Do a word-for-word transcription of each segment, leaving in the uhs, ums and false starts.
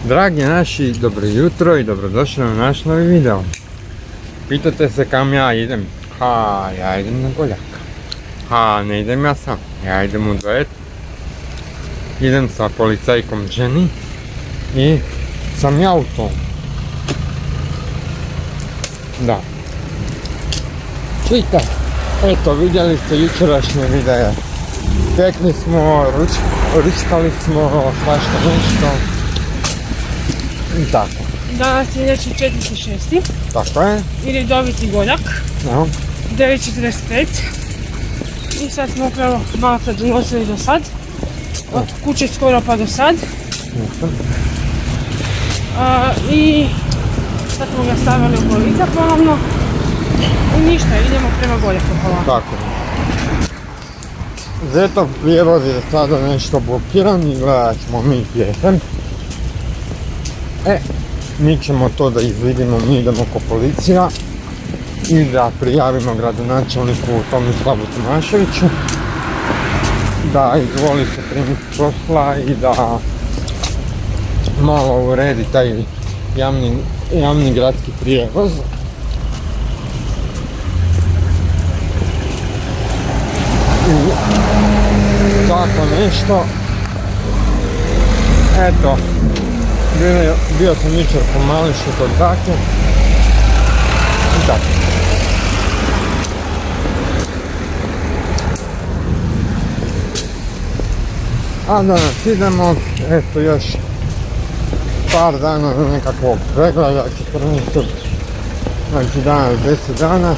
Dragi naši, dobro jutro i dobrodošli na naš novi video. Pitate se kam ja idem? Ha, ja idem na Goljak. Ha, ne idem ja sam, ja idem u duet. Idem sa policajkom Jenny i sa Mjautom. Da. Čujte, eto vidjeli ste jučerašnje videe. Tekli smo, ruč, ručkali smo, svašta nešto. I tako. Danas je znači četvrti šesti Tako je. I redoviti Goljak. No. devet četrdeset pet I sad smo upravo malo sad donosili do sad. Od kuće skoro pa do sad. A, I sad smo ga stavili u kolica ponovno. I ništa, idemo prema Goljaku polako. Tako je. Zetov prijevoz je sada nešto blokiran i gledat ćemo mi pjesem. E, mi ćemo to da izvidimo, mi idemo ko policija i da prijavimo gradonačelniku Tomislavu Tomaševiću da izvoli se primiti posla i da malo uredi taj javni, javni gradski prijevoz. I tako nešto. Eto, bio, bio sam jučer po Mališu kod Zake. I tako. A danas idemo, eto još par dana do nekakvog pregleda, četrnaestog Znači danas deset dana.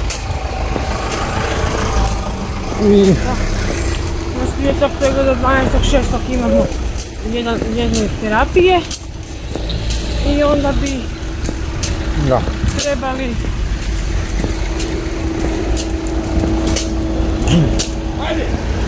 I prije tog pregleda dvanaestog šestog imamo jedan, jedne terapije i onda bi da. trebali Ajde!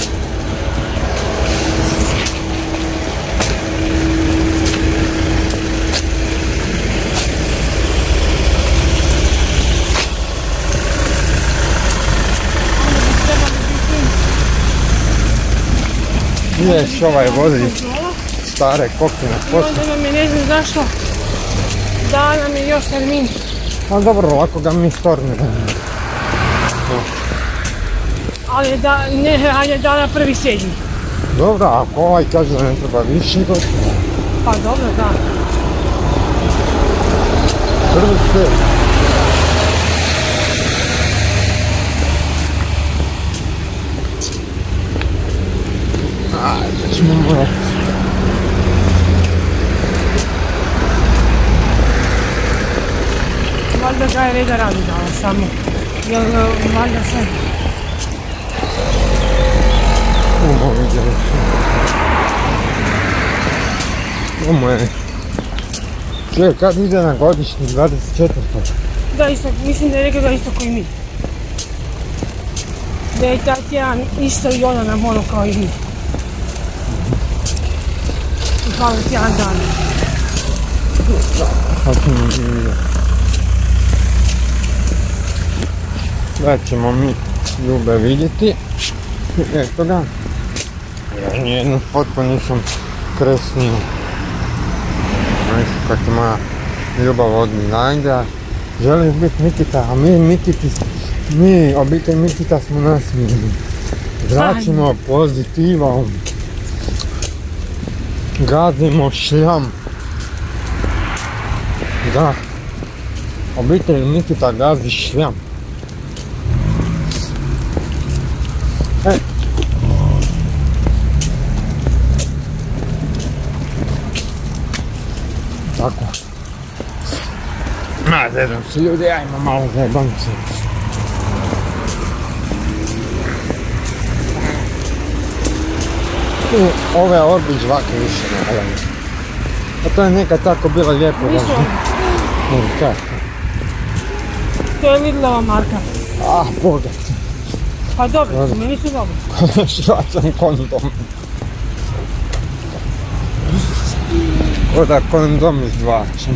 Ideš ovaj vozi stare kopije na poslu. I onda nam je, ne znam zašto, da nam je još termin. A dobro, lako ga mi stornemo. Ali da, ne, hajde da na prvi sedmi. Dobro, ako ovaj kaže da ne treba više, to... Pa dobro, da. Prvi sedmi. Ajde, ćemo morati. Valjda ga je reda radi danas samo. Jel, valjda se... Umo, vidjeli su. Umo je. Čuje, kad ide na godišnji dvadeset četvrtog Da, isto, mislim da je rekao da isto koji mi. Da je taj tjedan isto i ona nam ono kao i mi. I hvala tjedan dana. Sad ćemo mi vidjeti. Da ćemo mi Ljube vidjeti. Eto ga. Ja nijednu fotku nisam kresnio. Nešto kad je moja ljubav od Milajda. Želiš biti Mikita, a mi Mikiti, mi obitelj Mikita smo nasmijeni. Zračimo pozitivom. Gazimo šljam. Da. Obitelj Mikita gazi šljam. E. Tako. Ma, zedam se ljudi, ajmo malo zajebam se. Ove orbi žvake više ne gledaju. A to je nekad tako bilo lijepo. Nisu oni. Kaj? To je Lidlova marka. Ah, bogat. Pa dobro, meni su dobro. Švačam kondom. Koda kondom izvlačim.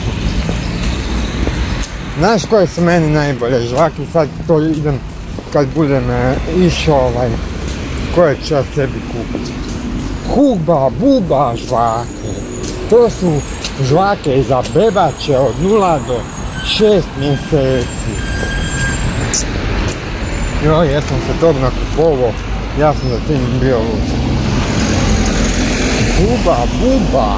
Znaš koje su meni najbolje žvaki, sad to idem kad budem išao ovaj, koje ću ja sebi kupiti. Huba, buba, žvake. To su žvake za bebače od nula do šest mjeseci. Joj, ja sam se tog nakupovao, ja sam za tim bio lud. Buba, buba.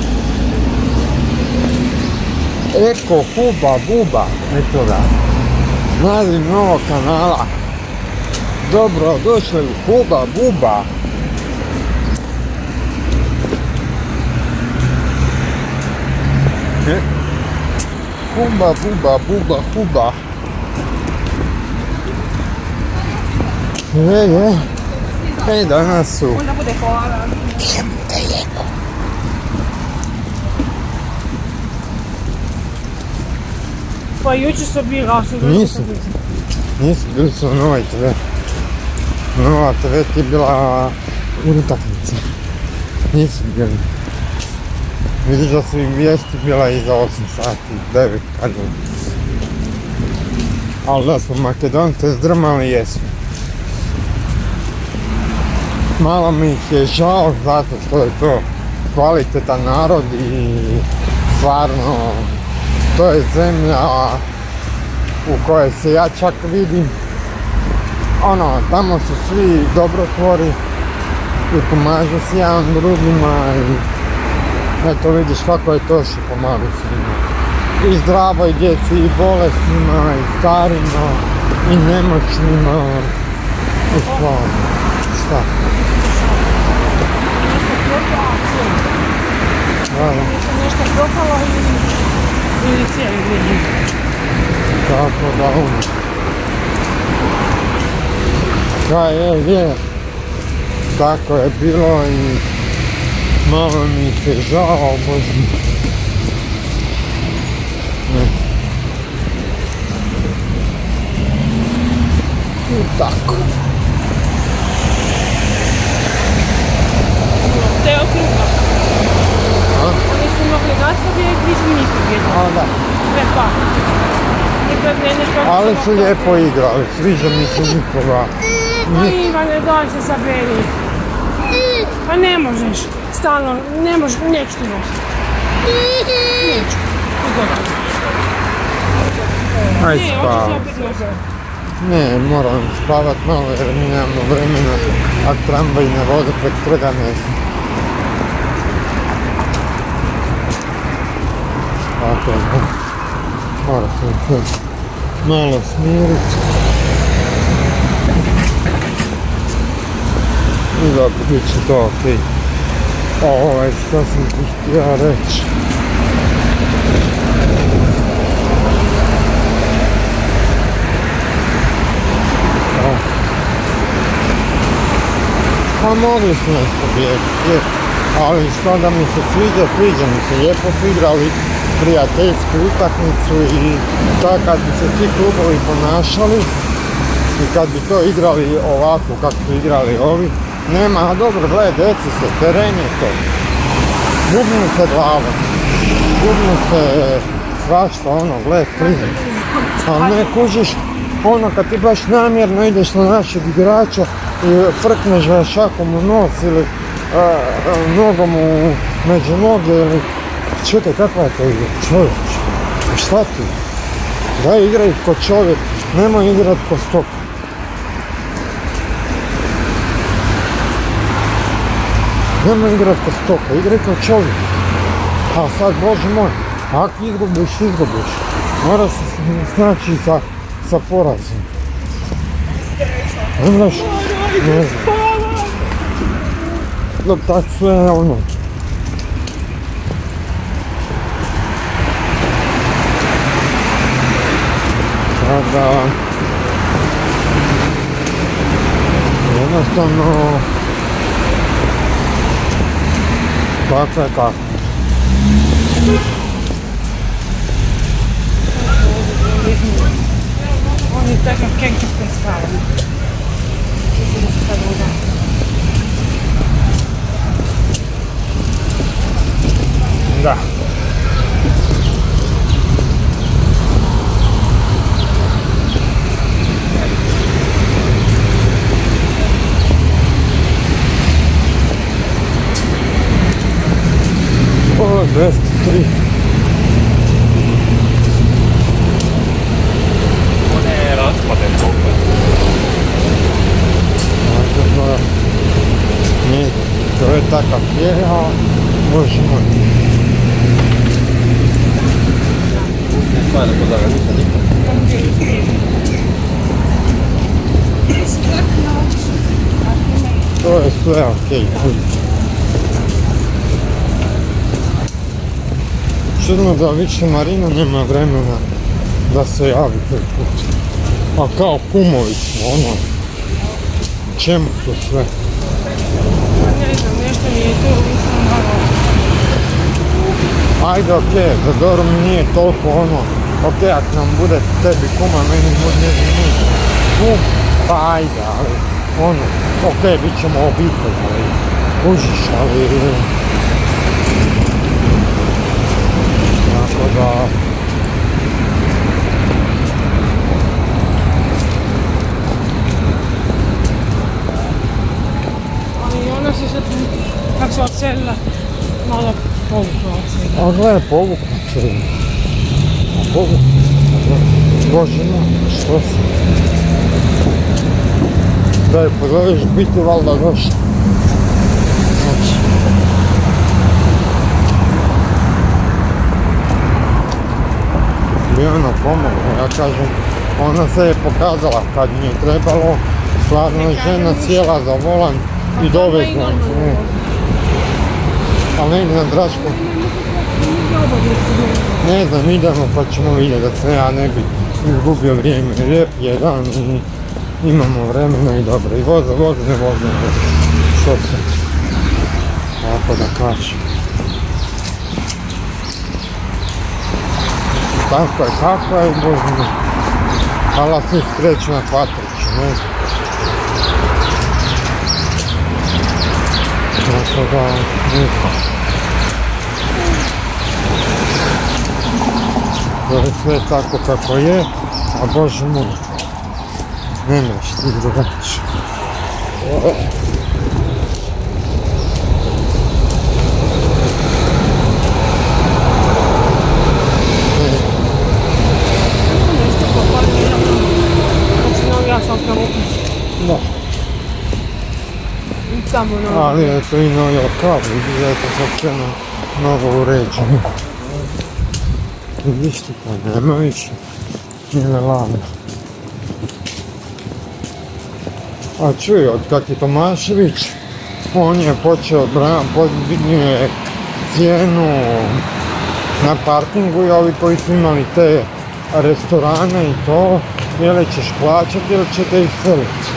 Eko, huba, buba. Eto da. Naziv novog kanala. Dobro, došli u Huba, buba. E? Huba, buba, buba, huba. Je, je. E, danas su... Onda bude hvala. Idemo da jemo. Pa jučer su bila, ali su Nisu. Nisu, bili su u Novoj te ve. Nova te ve ti je bila utakmica. Nisu bili. Vidiš da su im vijesti bila iza osam sati, devet kad je. Ali da smo Makedonce zdrmali, jesmo. Malo mi ih je žao zato što je to kvalitetan narod i stvarno to je zemlja u kojoj se ja čak vidim. Ono, tamo su svi dobrotvori i pomažu si jedan drugima i eto vidiš kako je to što pomažu svima. I zdravoj djeci, i bolesnima, i starima, i nemoćnima, i stvarno. Šta? Nešto propalo ili cijeli vidi. Tako da ono. Da, je, je. Tako je bilo i malo mi se žao, bože. Ne. I tako. Te okruga. Oni su mogli dati bijeg, mi smo njih pobjedili. A da. Ne pa. Nikad ne nešto... Ali su lijepo igrali, sviđa mi se nikoga. Pa Ivane, daj se saberi. Pa ne možeš, stalno, ne možeš, neću ti možeš. Neću, ugodno. Aj Ne, hoću se spavat. opet možeš. Ne, moram spavat malo jer mi nemamo vremena, a tramvaj ne vode prek trga ne znam. Tako da, mora sam se malo smirit. I dobro, bit će to okej. Ovaj, što sam ti htio reći? Pa mogli smo nešto bijeti, ali što da mi se sviđa, sviđa mi se, lijepo su igrali prijateljsku utakmicu i tako kad bi se ti klubovi ponašali i kad bi to igrali ovako kako su igrali ovi, nema, a dobro, gledaj, deci se, teren je to, gubnu se glavom, gubnu se svašta, ono, gledaj, prizim, a ne kužiš, ono kad ti baš namjerno ideš na našeg igrača i frkneš ga šakom u nos ili a, a, nogom u među noge ili... Čekaj, kakva je to igra? Čovječ, šta ti? Daj igraj ko čovjek, nemoj igrat ko stoka. Nemoj igrat ko stoka, igraj ko čovjek. A sad, bože moj, ako izgubiš, izgubiš. Mora se snaći sa, sa porazom. Ne znaš, ne znam. Dok tak sve ono. Da, jednostavno tako je kako. Oni takav kenke predstavljaju. Mislim da se sad uda. Da. dvjesto tri. One raspade toga. Tako da, ne znam, to je takav pjeva, bože moj. Ne stvarno kod toga nisam nikad. To je sve okej. Čudno da više Marina nema vremena da se javi prvi put. A kao kumovi smo, ono. Čemu to sve? Ne znam, nešto mi je tu, mislim, malo. Ajde, okej, za Doru mi nije toliko ono. Okej, ako nam bude tebi kuma, meni bude nije kum, pa ajde, ali ono, okej, bit ćemo obitelj, ali kužiš, ali... Tako da... Ali ona se sad, kako se odselila, malo povukla od svega. A gledaj, povukla se. A povukla se. Bože moj, što se? Da je pogledaš biti valjda došla. Znači. Bi ona pomogla, ja kažem, ona se je pokazala kad mi je trebalo, stvarno je žena sjela za volan i dovezla. Ali ne na Draško. Ne znam, idemo pa ćemo vidjeti da se ja ne bi izgubio vrijeme. Lijep je dan i imamo vremena i dobro. I voze, voze, ne voze, ne voze. Što se? Tako da kažem. Tako je, kako je, bože mi. Hvala svi skreću na Kvatriću, ne znam. Tako da, ne znam. To je sve tako kako je, a bože moj, ne mreš ti drugačije. Da. Ali je to i novi okav, vidi da je to sad sve novo uređeno. Vidiš ti pa nema više, nije lano. A čuj, od kak je Tomašević, on je počeo podignio je cijenu na parkingu i ovi koji su imali te restorane i to, ili ćeš plaćati ili ćete ih seliti.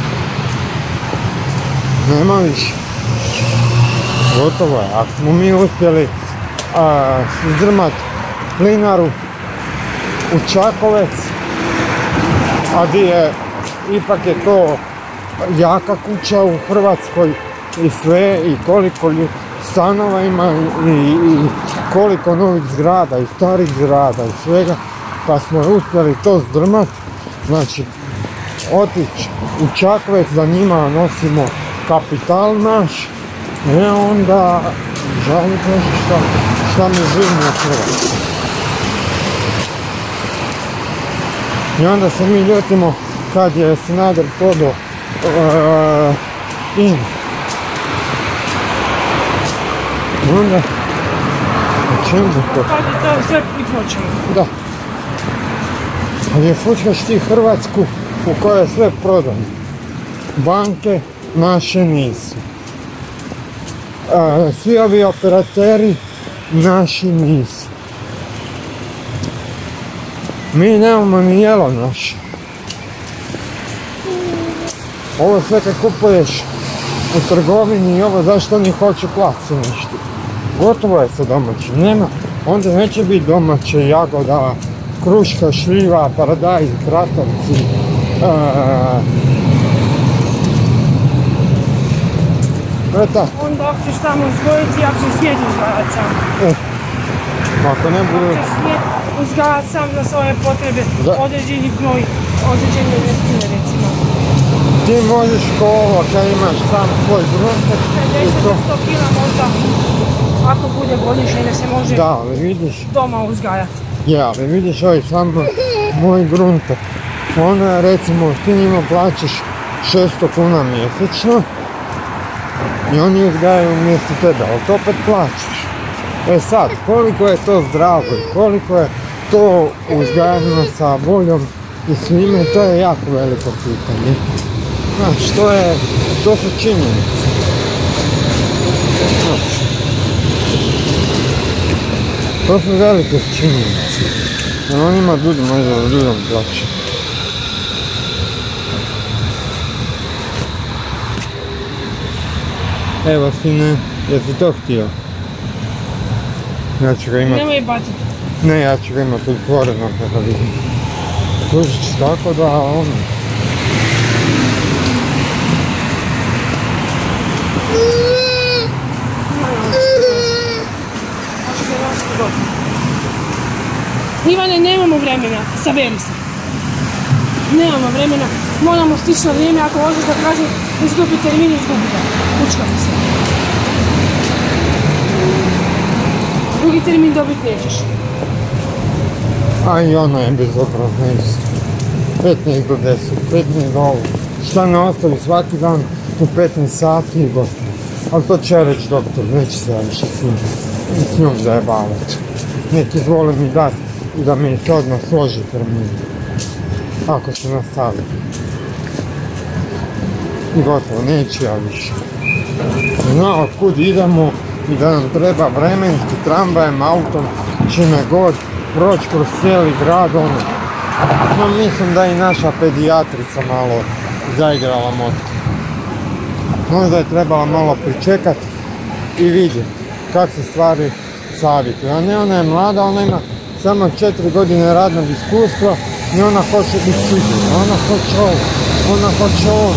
Nema više. Gotovo je, ako smo mi uspjeli izdrmati plinaru u Čakovec, a di je, ipak je to jaka kuća u Hrvatskoj i sve, i koliko stanova ima i, i koliko novih zgrada i starih zgrada i svega, pa smo uspjeli to zdrmati, znači otići u Čakovec, za njima nosimo kapital naš, e onda žali kaže šta, šta mi živimo u Hrvatskoj. I onda se mi ljutimo kad je Sanader prodao uh, INA. Onda, o čemu je to? Kad je to sve pripočelo. Da. Ali je fučkaš ti Hrvatsku u kojoj je sve prodano. Banke naše nisu. Uh, svi ovi operateri naši nisu. Mi nemamo ni jelo naše. Ovo sve kad kupuješ u trgovini i ovo, zašto oni hoće platiti nešto? Gotovo je sa domaćim, nema. Onda neće biti domaće jagoda, kruška, šljiva, paradajz, kratovci. Uh, Onda ako ćeš samo uzgojiti, ako ćeš svijet uzgajati sam. E, ako ne budu... Ako ćeš svijet uzgajati sam za svoje potrebe, da. određeni gnoj, određene vrstine recimo. Ti možeš ko ovo, kad imaš sam svoj gruntek i pedeset to... do sto kila možda ako bude godišnje da se može Da, ali vidiš, doma uzgajati. je, ali vidiš ovaj samo moj grunter. Onda recimo ti njima plaćaš šesto kuna mjesečno i oni uzgajaju umjesto tebe, ali to opet plaćaš. E sad, koliko je to zdravo i koliko je to uzgajano sa voljom i svime, to je jako veliko pitanje. Znaš, to je, to su činjenice. Znaš, to su velike činjenice. Jer on ima ljudi možda da ljudom plaće. Evo sine, jesi to htio? Ja ću ga imat... Nemoj baciti. Ne, ja ću ga imat otvoreno kada vidim. Kužić, tako da ono... Ivane, nemamo vremena, saberi se. Nemamo vremena, moramo stići na vrijeme, ako hoćeš da kažem izgubi termin, izgubi ga. Učkati se. Drugi termin dobit nećeš. A i ona je bezobrazna isto. petnaest do deset, petnaest do ovo. Šta ne ostavi svaki dan u petnaest sati i gotovo. Ali to će reći doktor, neće se ja više s njim, s njom zajebavati. Nek izvoli mi dati i da mi se odmah složi termin. Ako se nastavi. I gotovo, neću ja više. Zna od kud idemo i da nam treba vremenski tramvajem, autom, čime god, proći kroz cijeli grad, ono. No mislim da i naša pedijatrica malo zaigrala motku. Možda je trebala malo pričekat i vidjeti kako se stvari savjetuju. A ne, ona je mlada, ona ima samo četiri godine radnog iskustva i ona hoće biti sigurna, ona hoće ovo, ona hoće ovo.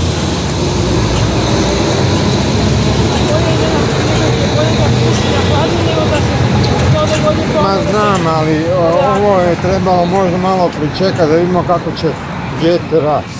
Ma znam, ali ovo je trebalo možda malo pričekati da vidimo kako će dijete rasti.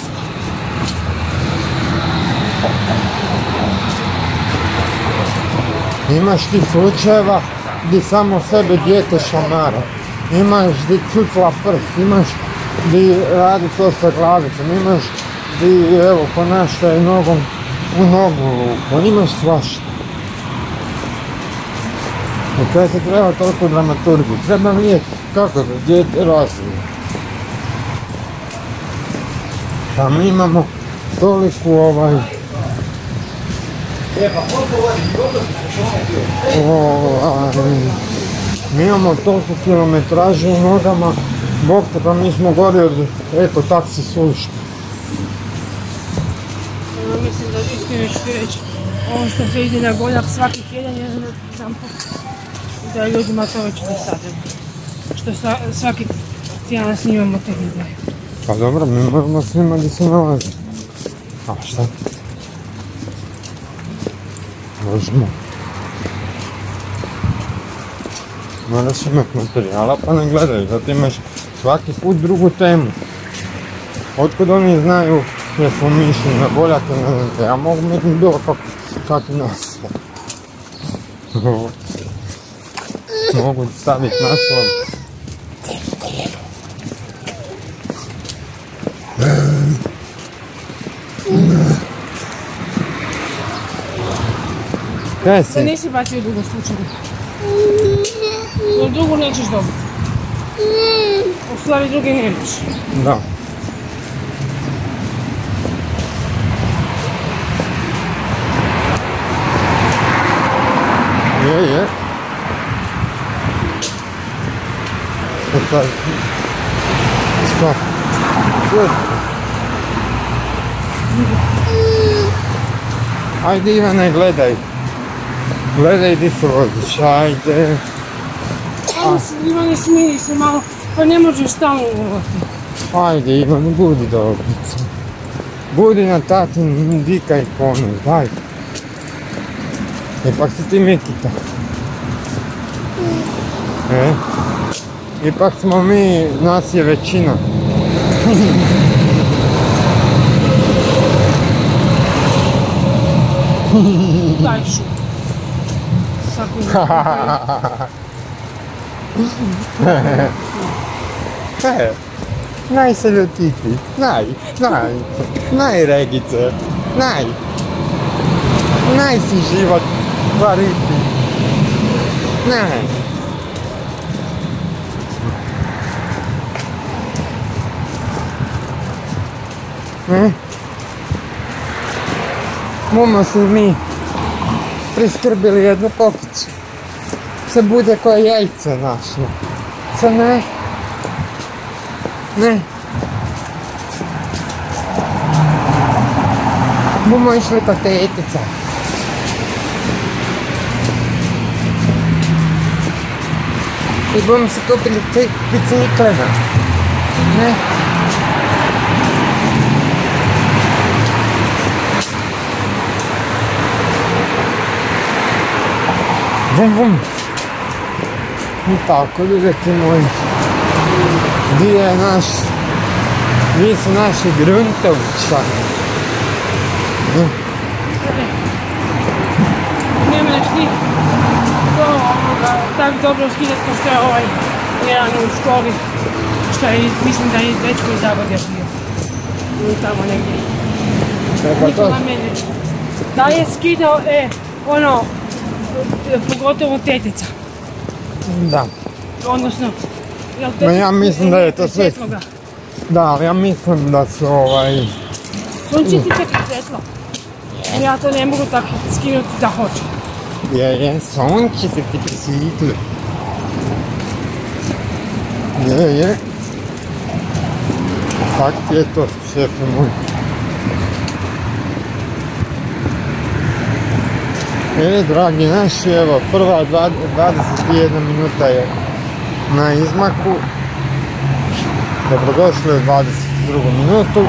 Imaš ti slučajeva gdje samo sebe dijete šamara. Imaš gdje cucla prst, imaš gdje radi to sa glavicom, imaš gdje evo ponaštaje nogom u nogu luku, imaš svašta. I kada se treba toliko dramaturgiju, treba vidjeti kako se dijete razvije. Pa mi imamo toliko ovaj... ovaj... Mi imamo toliko kilometraže u nogama, bog te pa mi smo gori od eko taksi sušta. Mislim da iskreno ću ti reći, ovo što se ide na goljak svaki tjedan je znam da je ljudima to već dosadilo. Što svaki tjedan snimamo te videe. Pa dobro, mi moramo snimati gdje se nalazi. A šta? Možemo. Moraš imati materijala pa ne gledaju, zato imaš svaki put drugu temu. Otkud oni znaju jer smo mišli na goljak ili ne znam te, ja mogu imati bilo kako kakvi naslov. Mogu staviti naslov. Kaj si? Da nisi bacio drugu slučaju. Jer drugu nećeš dobiti. U stvari druge nemaš. Da. Je, je. Šta? Šta? Ajde Ivane, gledaj. Gledaj di se voziš, ajde. Ivane, smiri se malo, pa ne možeš stalno govoriti. Ajde Ivane, budi dobrica. Budi na tatin dika i ponos, daj. Ipak si ti Mikita. E? Ipak smo mi, nas je većina. Daj šu. svaku E, naj se ljutiti, naj, naj, naj Regice, naj, naj si život variti, naj. E? Bomo si mi priskrbili jednu kokicu, se bude koje jajce našlo, se ne? Ne. Bomo išli kod tetica. I bomo se kupili biciklena. Ne. Bum bum. I tako, ljubeki moji. Gdje je naš, gdje su naši gruntovča? Ne možeš ti to ovoga tak dobro skidat ko što je ovaj jedan u školi, što je, mislim da je dečko iz Zagorja bio. Ili tamo negdje. Nikola Medveć. Da je skidao, e, ono, pogotovo tetica. Da. Odnosno, jel Ma ja mislim da je to sve... presvetlo ga? Da, ali ja mislim da su ovaj... Sunce ti se presvetlo. Ja to ne mogu tako skinuti da hoću. Je, je, sonče se ti presvitli. Je, je. Tak je to, šefe moj. E, dragi naši, evo, prva dvadeset jedna minuta je na izmaku. Dobrodošli u dvadeset drugu minutu.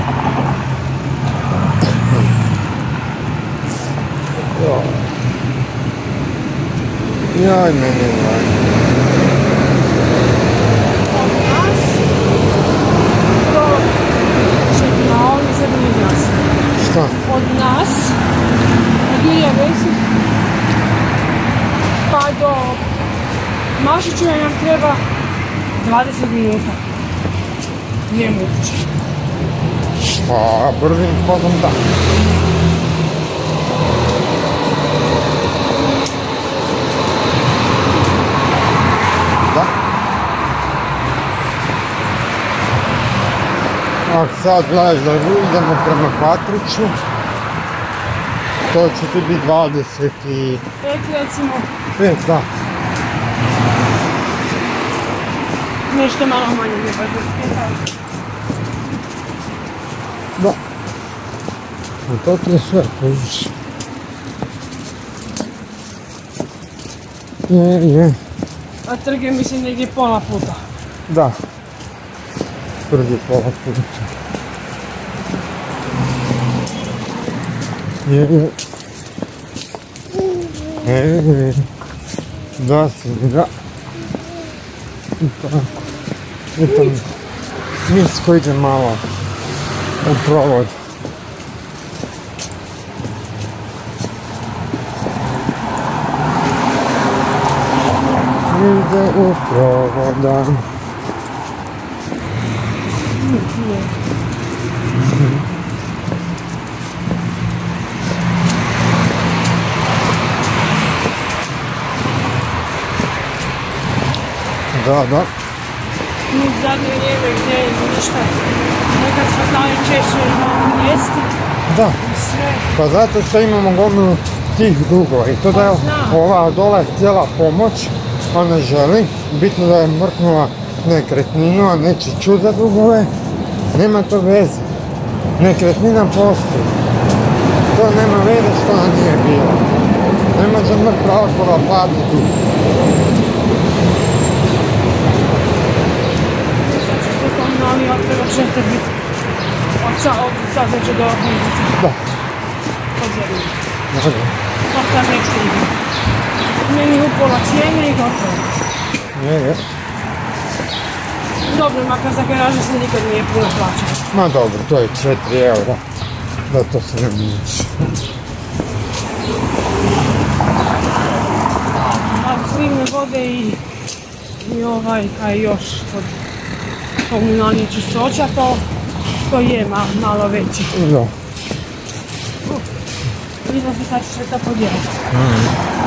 Joj, meni dragi. Od nas do... Čekaj, na ovdje sad nije jasno. Šta? Od nas, od Ilija Vesi, pa do Mašićeva nam treba dvadeset minuta. Nije moguće. Pa, brzim potom da. Da? Ako sad gledaš da idemo prema Patriću, to će ti biti dvadeset i... Pet recimo, pet, da. nešto malo manje ne baš. Da. I to ti je sve, kojiš. Je, je. A trg je mislim negdje pola puta. Da. Trg je pola puta. Je, je. E, je. Da si, da. I tako. Eto mi. Misko ide malo u provod. Ide u provoda. Da, da. Mi u zadnje vrijeme gdje je ništa. Nekad smo znali češće imamo jesti. Da. Sve. Pa zato što imamo gomilu tih dugova i to da je ova dole htjela pomoć, ona želi, bitno da je mrknula nekretninu, a neće čuti za dugove, nema to veze. Nekretnina postoji. To nema veze što ona nije bila. Ne može mrtva osoba platiti dug. Novi otreva žete biti od sada će do Hrvice. Da. Od zemlje. Da, da. Od sad nek se ide. Meni upola cijene i gotovo. Je, je. Dobro, makar za garaže se nikad nije puno plaćao. Ma dobro, to je četiri eura. Da, to se ne miješi. vode i, i ovaj, kaj još kod komunalnih čistoća, to, to je malo, malo veći. Da. Vidim se sad će sve to podijeliti. Mm.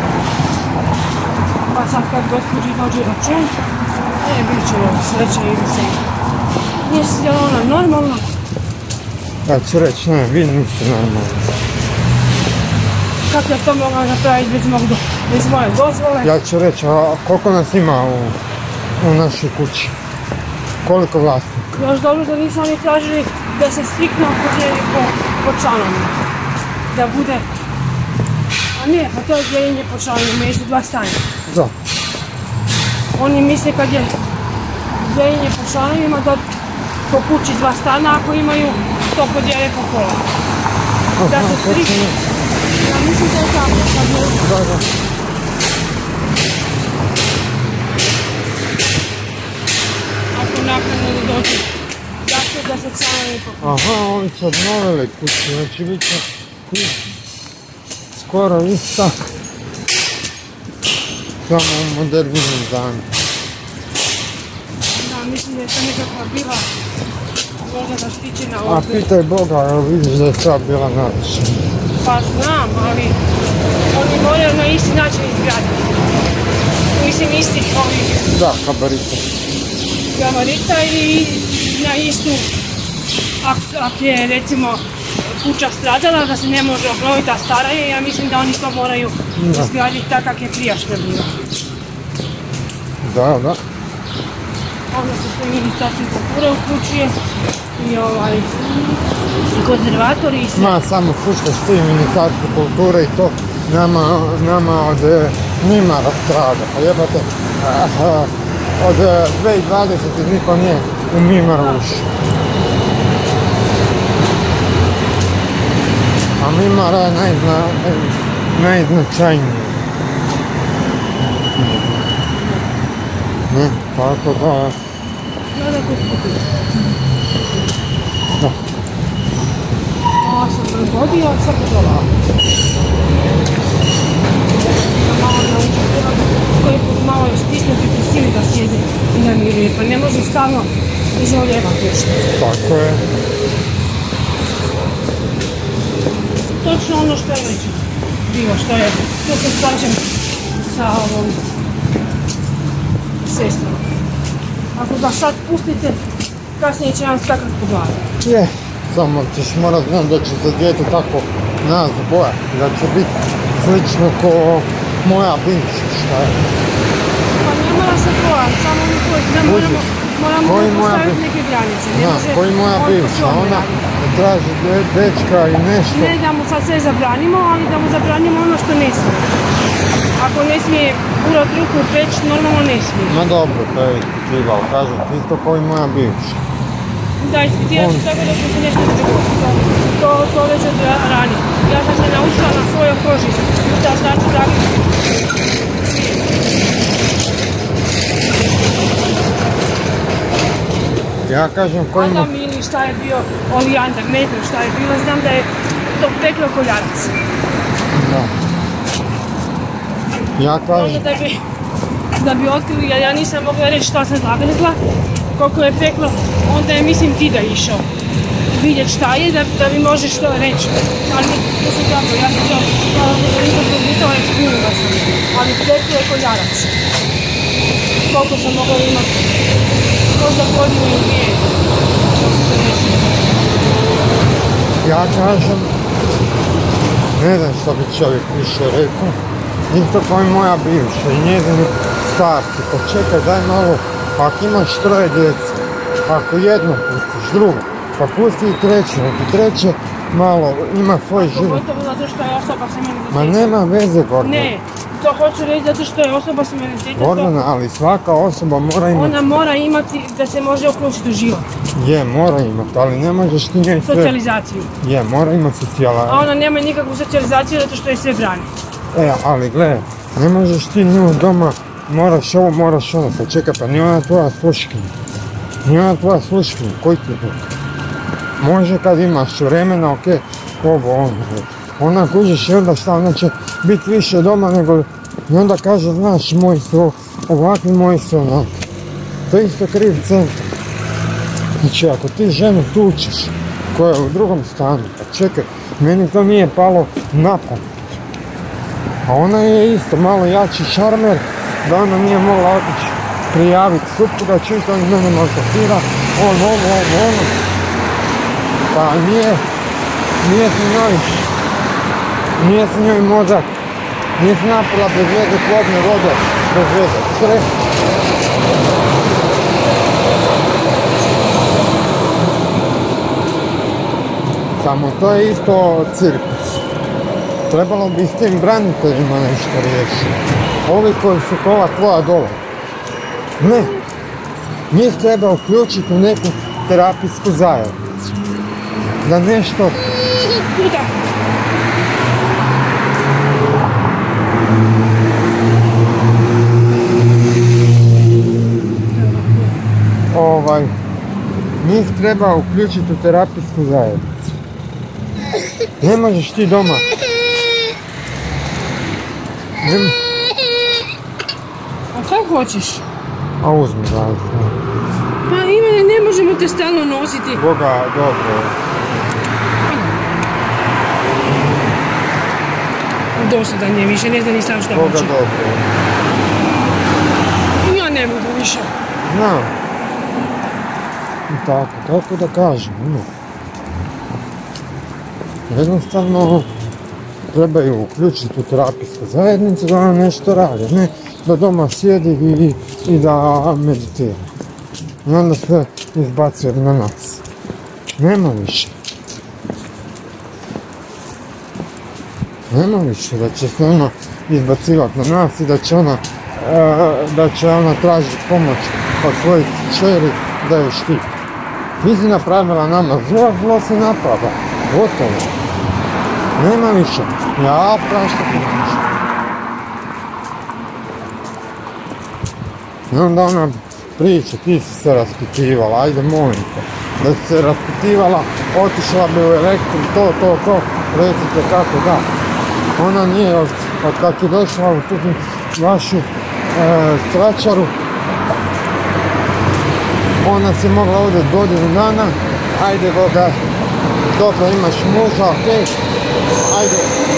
Pa sad kad gospođi dođe račun, e, bit će još sreće ili se. Jesi li ona normalna? Ja ću reći, ne, vi niste normalni. Kako ja to mogla napraviti bez, mog, bez moje dozvole? Ja ću reći, a koliko nas ima u, u našoj kući? Koliko vlasnika? Još dobro da nisu oni tražili da se striktno podijeli po, po članovima. Da bude... A ne, pa to je dijeljenje po članovima, jesu dva stanja. Da. Oni misle kad je dijeljenje po članovima da po kući dva stana, ako imaju to podijele po pola. Da se striktno... Ja mislim da je tako, kad je... Da, da. Ako naknadno da dođe, dakle da se članovi po kući. Aha, ovi su obnovili kuću, znači bit će skoro ista, samo u modernim danu. Da, mislim da je to nekakva bila možda zaštićena A od... pitaj Boga, jel vidiš da je sva bila narušena? Pa znam, ali oni moraju na isti način izgraditi. Mislim istih ovih Da, gabarita. gabarita i na istu, ako ak je recimo kuća stradala, da se ne može obnoviti, a stara je, ja mislim da oni to moraju Da. izgraditi tako kak je prijašnja bila. Da, da. Onda se sve ministarstvo kulture uključuje i ovaj i konzervatori i sve. Ma, samo fuškaš ti Ministarstvo kulture i to nama, nama od e, Mimara strada. Pa jebate, aha, od e, dvije tisuće dvadesete niko nije u Mimar ušao. A Mimara je najzna, najznačajniji. Ne, tako da... Da, da, kod kuture. Da. Ovo sam pregodio, sad je to lako. Malo da učinjela, koji put malo je stisnuti, prisili da sjede i da miruje, pa ne može stalno izvoljevati nešto. Tako je. Točno ono što je već bilo, što je, to se slažem sa ovom sestrom. Ako ga sad pustite, kasnije će vam skakati po glavi. Je, samo ćeš morat znat da će se dijete tako nas bojati, da će biti slično ko moja bivša, šta je. Pa ne mora se bojati, samo mi koji ne moramo, moramo Koji mu moja postaviti bi- neke granice. Ne Da, može koji moja on po bivša, svome ona raditi. traži de- dečka i nešto. Ne da mu sad sve zabranimo, ali da mu zabranimo ono što ne smije. Ako ne smije urat ruku u peć, normalno ne smije. Ma dobro, to je ispitivao, kažem ti isto koji moja bivša. Da, ispitivat ću On- tako da ću se nešto dogoditi. To, to, to već od ranije. Ja sam se naučila na svojoj koži. Da znači tako. Ja kažem koji mo... Adam ili šta je bio Olijander, ne znam šta je bilo, znam da je to peklo koljarac. Da. Ja Onda kažem, da bi, da bi otkrili, jer ja nisam mogla reći šta sam zagrizla, koliko je peklo, onda je mislim ti da išao vidjeti šta je, da, da mi možeš to reći. Ali to sam tako, ja sam to, kao da nisam probutala i spunila sam, ali peklo je koljarac. Koliko sam mogla imati, možda godinu ili dvije. ja kažem, ne znam što bi čovjek više rekao, isto kao i moja bivša i njezini starci, pa čekaj daj malo, ako imaš troje djece, ako jedno pustiš, drugo, pa pusti i treće, neki treće malo ima svoj život. Pogotovo zato što je osoba sa invaliditetom. Ma nema veze, Gordana. Ne, to hoću reći zato što je osoba sa invaliditetom. Gordana, ali svaka osoba mora imati, Ona mora imati da se može uključiti u život. je, mora imati, ali ne možeš ti njoj sve, Socijalizaciju. je, mora imati A socijala, ona nema nikakvu socijalizaciju zato što je sve brani. e, ali gledaj, ne možeš ti nju doma, moraš ovo, moraš ono, pa čekaj, pa nije ona tvoja sluškinja, nije ona tvoja sluškinja, koji ti je? Može kad imaš vremena, okej, ovo, ono, ona kužiš, jel da šta, ona će biti više doma nego I onda kaže, znaš, moji su ovakvi, moji su onakvi. To je isto kriv centar. Znači, ako ti ženu tučeš, koja je u drugom stanu, pa čekaj, meni to nije palo na pamet. A ona je isto malo jači šarmer, da ona nije mogla otići prijaviti supruga, čisto on mene maltretira, on ovo, ovo, ono. Pa nije, nije se njoj, nije se njoj mozak, nije se napila bez veze plodne vode, bez veze, sve. Samo to je isto cirkus. Trebalo bi s tim braniteljima nešto riješiti. Ovi koji su kola tvoja dole. Ne. Njih treba uključiti u neku terapijsku zajednicu. Da nešto... Ovaj... Njih treba uključiti u terapijsku zajednicu. Ne možeš ti doma. Ne... A kako hoćeš? A uzmi zajedno. Pa Ivane, ne možemo te stalno nositi. Boga, dobro. Dosadan je više, ne znam ni sam šta Boga, hoće. dobro. Ja ne mogu više. Znam. I tako, tako da kažem, ne. Jednostavno trebaju uključiti u terapijsku zajednicu da ona nešto radi, ne da doma sjedi i, i da meditira. I onda sve izbacuje na nas. Nema više. Nema više da će se ona izbacivati na nas i da će ona, e, da će ona tražiti pomoć od svojih čeri da je štiti. Ti si napravila nama zlo, zlo se napada. Gotovo. Nema više. Ja prašta ti više. I onda ona priča, ti si se raspitivala, ajde molim te. Da si se raspitivala, otišla bi u elektru, to, to, to, recite kako da. Ona nije od, od kak je došla u tu vašu e, stračaru, ona se mogla ovdje godinu dana, ajde Boga, dobro imaš muža, okej, okay. Ajde,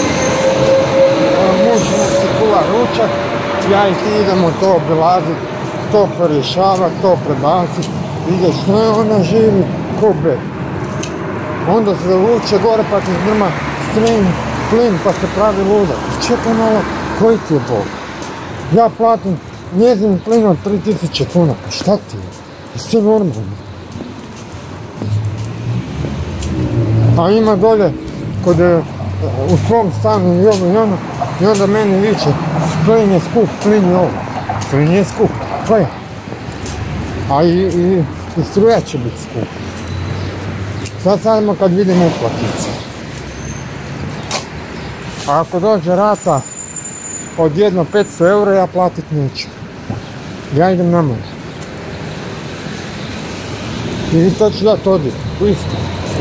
muž mu se kuva ručak, ja i ti idemo to obilaziti, to porješavati, to prebaciti, vidjeti što je ona živi, ko bre. Onda se zavuče gore pa ti zdrma strin, plin pa se pravi ludak. Čekaj malo, koji ti je Bog? Ja platim njezin plin od tri tisuće kuna, pa šta ti je? Jesi normalno? A ima dolje, kod je u svom stanu i ovo i ono, i onda meni viče, plin je skup, plin je ovo. Plin je skup, pa je. A i, i, i struja će biti skup. Sad sadimo kad vidimo uplatice. A ako dođe rata od jedno petsto eura, ja platit neću. Ja idem na more. I to ću dat odjeti, u isto.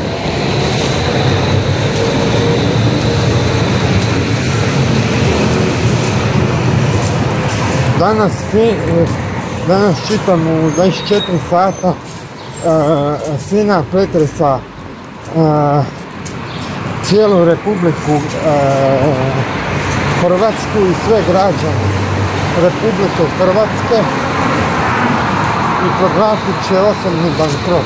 Danas, danas čitam u dvadeset četiri sata uh, sina pretresa uh, cijelu Republiku uh, Hrvatsku i sve građane Republike Hrvatske i proglasit će osobni bankrot.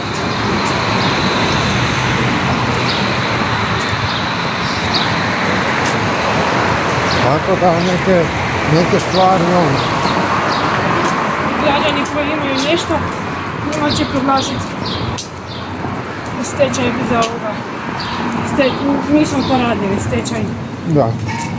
Tako da neke, neke stvari ono. Građani koji imaju nešto, njima će proglašiti stečaj za ovoga. Ste, mi smo to radili, stečaj. Da.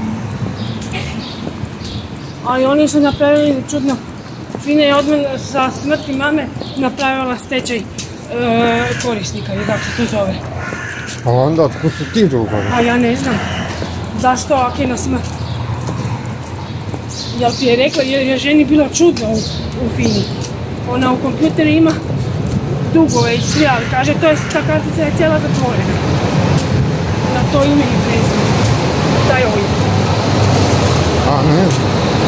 A i oni su napravili čudno. Fina je odmah sa smrti mame napravila stečaj e, korisnika, ili kako se to zove. A onda otkud su ti dugovi? A ja ne znam. Zašto ako je na smrt? Jel ti je rekla, jer je ženi bilo čudno u, u Fini. Ona u kompjuteru ima dugove i sve, ali kaže, to je, ta kartica je cijela zatvorena. Na to ime i prezime. Taj ovdje. A ne znam.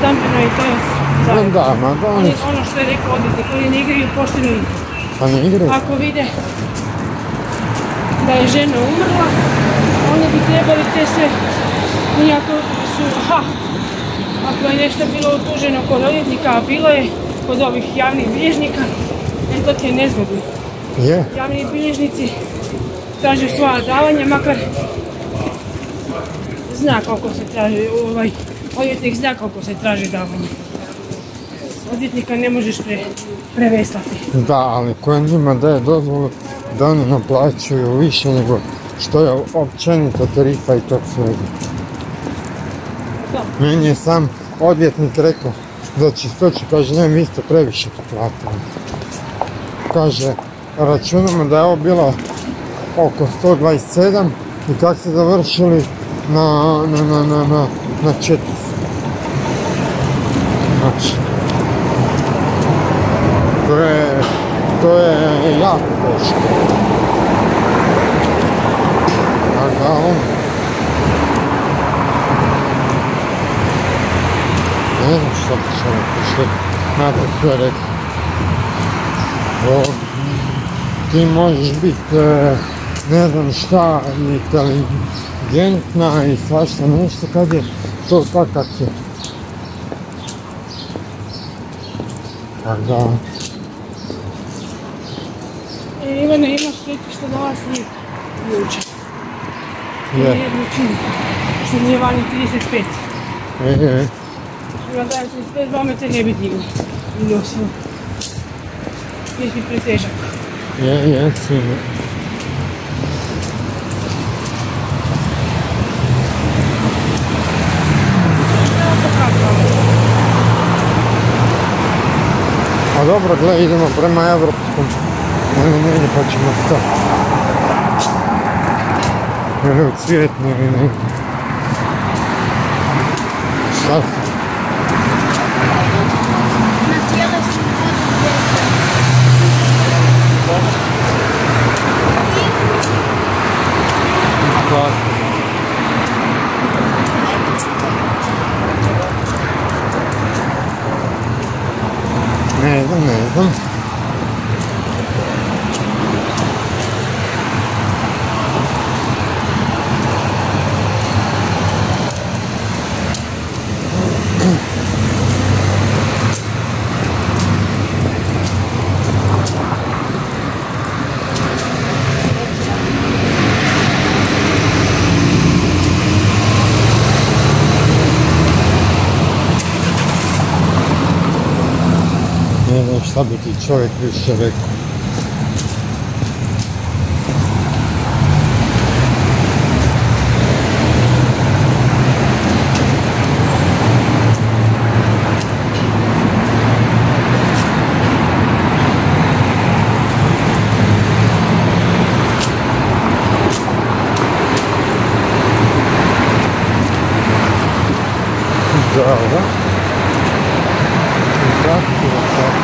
stambeno i to je Ma zajedno. da, ma da, Oni, oni ono što je rekao odvjetnik, oni ne igraju poštenu igru. pa ne igraju. Ako vide da je žena umrla, oni bi trebali te sve, nijako su, ha, ako je nešto bilo utuženo kod odvjetnika, a bilo je kod ovih javnih bilježnika, jer to ti je nezgodno. Je, Javni bilježnici traže svoja davanja, makar zna koliko se traži, ovaj, odvjetnik zna koliko se traži davanja. Odvjetnika ne možeš pre, preveslati. da, ali koja njima daje dozvolu da oni naplaćuju više nego što je općenito tarifa i tog svega. Da. Meni je sam odvjetnik rekao za čistoću, kaže ne, vi ste previše platili. Kaže, računamo da je ovo bilo oko sto dvadeset sedam i kako ste završili na, na, na, na, na, na četiristo. Znači, to je, to je jako teško. Tako da on, ne znam što bi čovjek što na to sve rekao. O, ti možeš biti, e, ne znam šta, inteligentna i svašta nešto kad je to tako kak je. Tako da, E, Ivane, imaš sreće što da vas nije juče. je, Jednu čini, što nije vani trideset pet. e, e, Ima dajem trideset pet, vama te ne bi digli. Ili osam. Jesi pretežak. je, je, sigurno. A dobro, gle, idemo prema evropskom. Ili negdje pa ćemo stati. Ili u Cvjetnu ili negdje. Šta se? Tako. Ne znam, ne znam. Ne znam šta bi ti čovjek više rekao. Dobro. Tako, tako.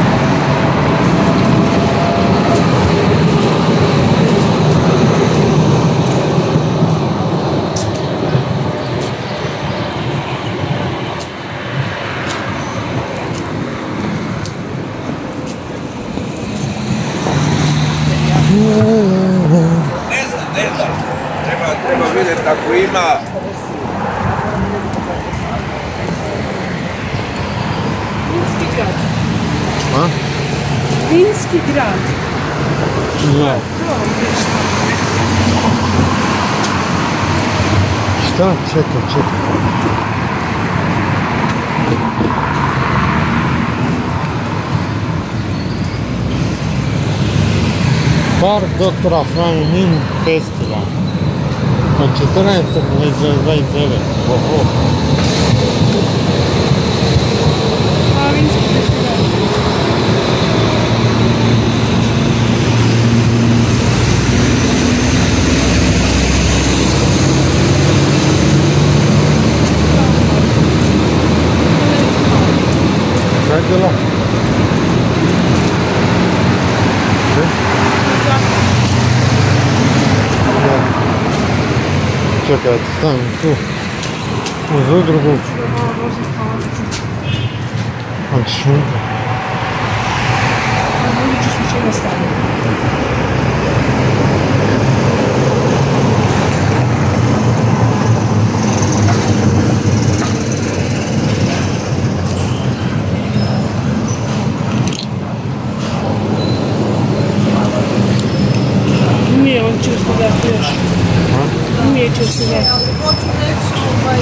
Ne znam, ne znam. Treba, treba vidjeti ako ima. Vinski grad. A? Vinski grad. Ne. To vam nešto. Šta? Čekaj, čekaj. Park doktora Franje Nin festival. Od četrnaestog do dvadeset devetog. Oho. A vinski festival. Kaj je bilo? Čekaj, da ti stavim tu uz udrugu. se hvaliti. Od šunka. A vidit ću se čega staviti. Nije on čisto dati još. Nije čisto dati. Ali hoću reći, ovaj,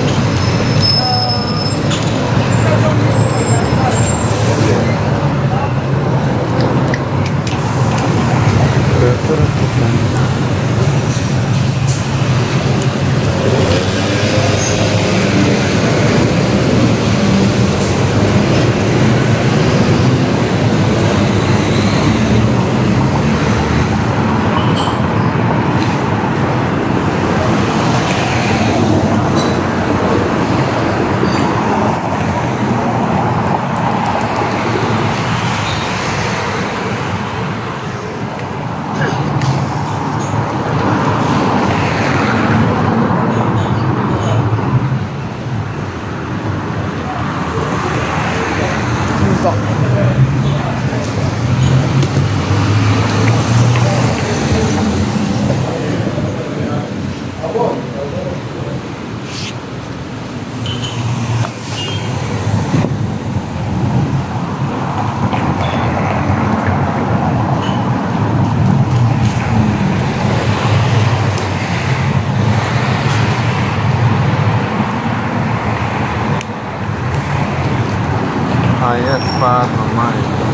A je stvarno, majko.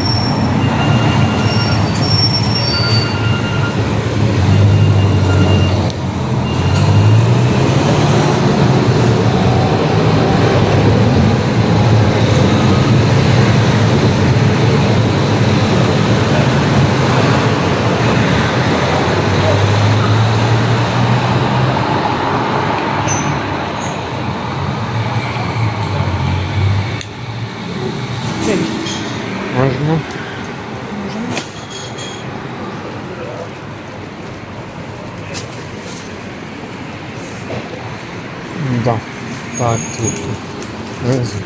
Možemo? Da, tak tu. Ne znam.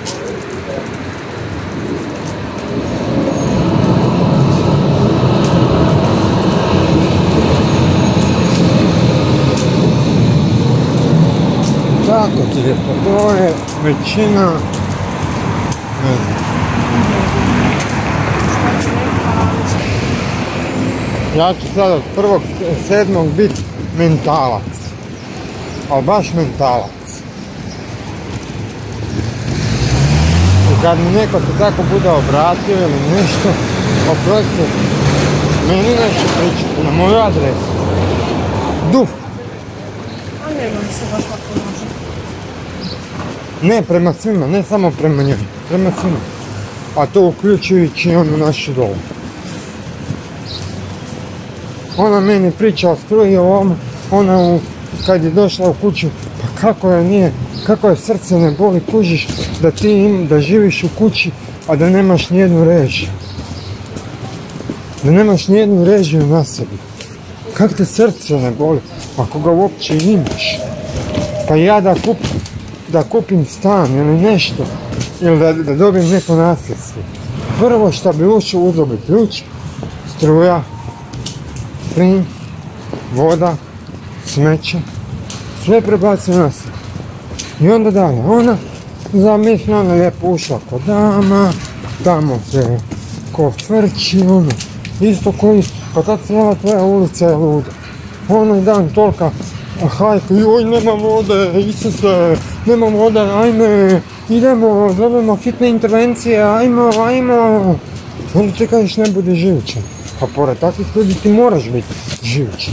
Tako ti je, pa to je većina, ne znam. Ja ću sad od prvog sedmog biti mentalac, ali baš mentalac. I kad mi neko se tako bude obratio ili nešto, oprosti, meni nešto pričati na moju adresu. Duf! A nema mi se baš tako može. Ne prema svima, ne samo prema njoj, prema svima. A to uključujući onu našu dolu. Ona meni priča o struji o ovom, ona u, kad je došla u kuću, pa kako je nije, kako je srce ne boli, kužiš da ti im, da živiš u kući, a da nemaš nijednu režiju. Da nemaš nijednu režiju na sebi. Kako te srce ne boli, ako ga uopće imaš. Pa ja da kupim, da kupim stan ili nešto, ili da, da dobijem neko nasljedstvo. Prvo što bi ušao uzeo bi ključ, struja, plin, voda, smeće, sve prebacuje na sebe. I onda dalje, ona zamisli, ona lijepo ušla kod dama, tamo se ko frči, ono, isto koji, pa ta cijela tvoja ulica je luda. Onaj dan tolika hajka, joj nema vode, Isuse, nema vode, ajme, idemo, zovemo hitne intervencije, ajmo, ajmo. Onda ti kažeš ne budi živčan. Pa pored takvih ljudi ti moraš biti živčan.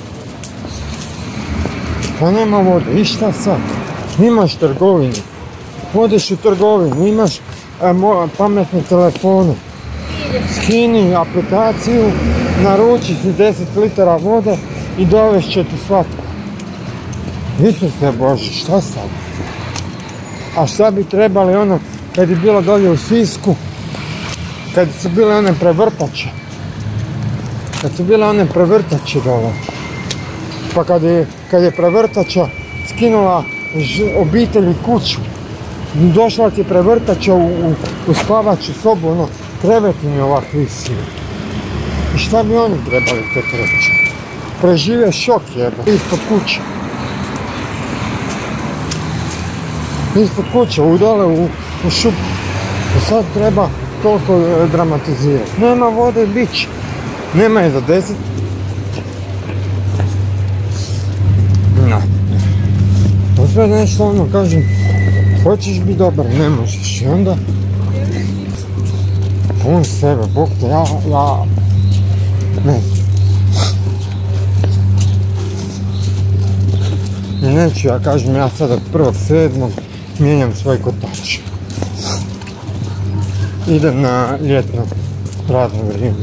Pa nema vode, i šta sad? Imaš trgovinu, odeš u trgovinu, imaš e, mo, pametne telefone. Skini aplikaciju, naruči si deset litara vode i dovest će ti svatko. Isuse Bože, šta sad? A šta bi trebali ono, kad je bilo dolje u Sisku, kad su bile one prevrtače, kad su bile one prevrtače dole, pa kad je, kad je prevrtača skinula ž, obitelji kuću, došla ti prevrtača u, u, u spavaću sobu, ono, krevet mi je ovak visio. I šta bi oni trebali tek reći? Prežive šok jebe, ispod kuće. Ispod kuće, u dole, u, u šupu. I sad treba toliko e, dramatizirati. Nema vode, bit će. Nema je za deset. No. Sve nešto ono, kažem, hoćeš biti dobar, ne možeš. I onda... Pun sebe, Bog te, ja, ja... Ne znam. I neću, ja kažem, ja sad od prvog sedmog mijenjam svoj kotač. Idem na ljetno radno vrijeme.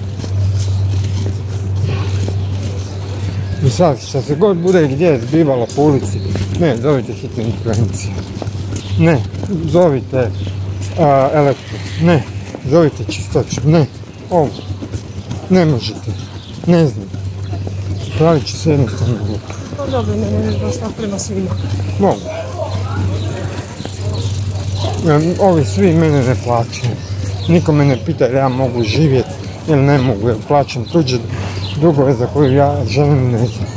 I sad, što se god bude gdje zbivalo po ulici, ne, zovite hitnu intervenciju. Ne, zovite uh, elektro. Ne, zovite čistoću. Ne, ovo. Ne možete. Ne znam. Pravit ću se jednostavno glupo. No dobro, ne, ne, baš tako prema svima. Mogu. Ovi svi mene ne plaćaju. Niko me ne pita jer ja mogu živjeti ili ne mogu, jer plaćam tuđe dugove za koje ja želim ne znam.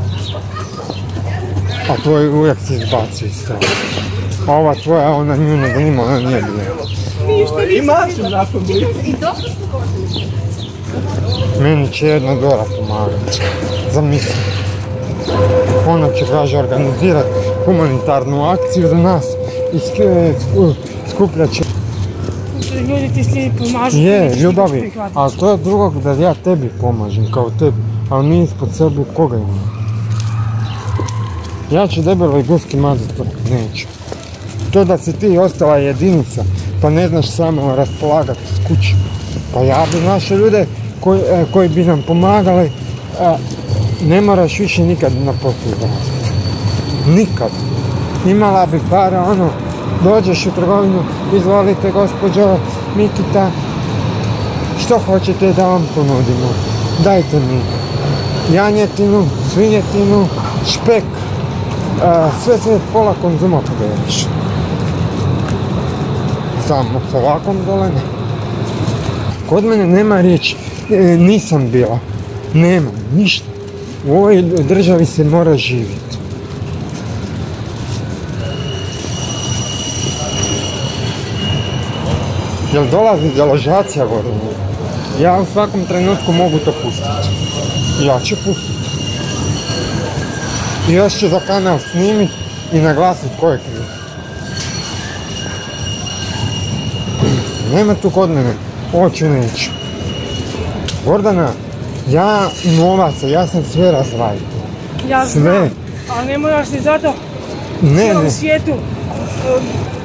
A tvoj uvijek se izbaci iz toga. A ova tvoja, ona nju ne zanima, ona nije bila. Ima se nakon blicu. Meni će jedna Dora pomagati. Zamisli. Ona će, kaže, organizirati humanitarnu akciju za nas i skupljat će. Ljudi ti svi pomažu. Je, ljubavi, ali to je drugo da ja tebi pomažem, kao tebi, ali mi ispod sebe koga imam. Ja ću debeloj guski mazati, neću. To da si ti ostala jedinica, pa ne znaš samo raspolagati s kućom. Pa ja bi naše ljude koji, koji bi nam pomagali, ne moraš više nikad na poslu izraziti. Nikad. Imala bi para, ono, dođeš u trgovinu, izvolite gospođo Mikita, što hoćete da vam ponudimo? Dajte mi janjetinu, svinjetinu, špek, a, sve sve pola konzuma pogledaš. Samo s ovakvom dole ne. Kod mene nema riječi, e, nisam bila, nema, ništa. U ovoj državi se mora živjeti. Jel dolazi deložacija gore? Ja u svakom trenutku mogu to pustiti. Ja ću pustiti. I još ću za kanal snimiti i naglasiti ko je kriv. Nema tu kod mene, hoću neću. Gordana, ja novaca, ja sam sve razvajao. Ja sve. Znam, ali ne moraš ni zato ne, u ne. svijetu. Um,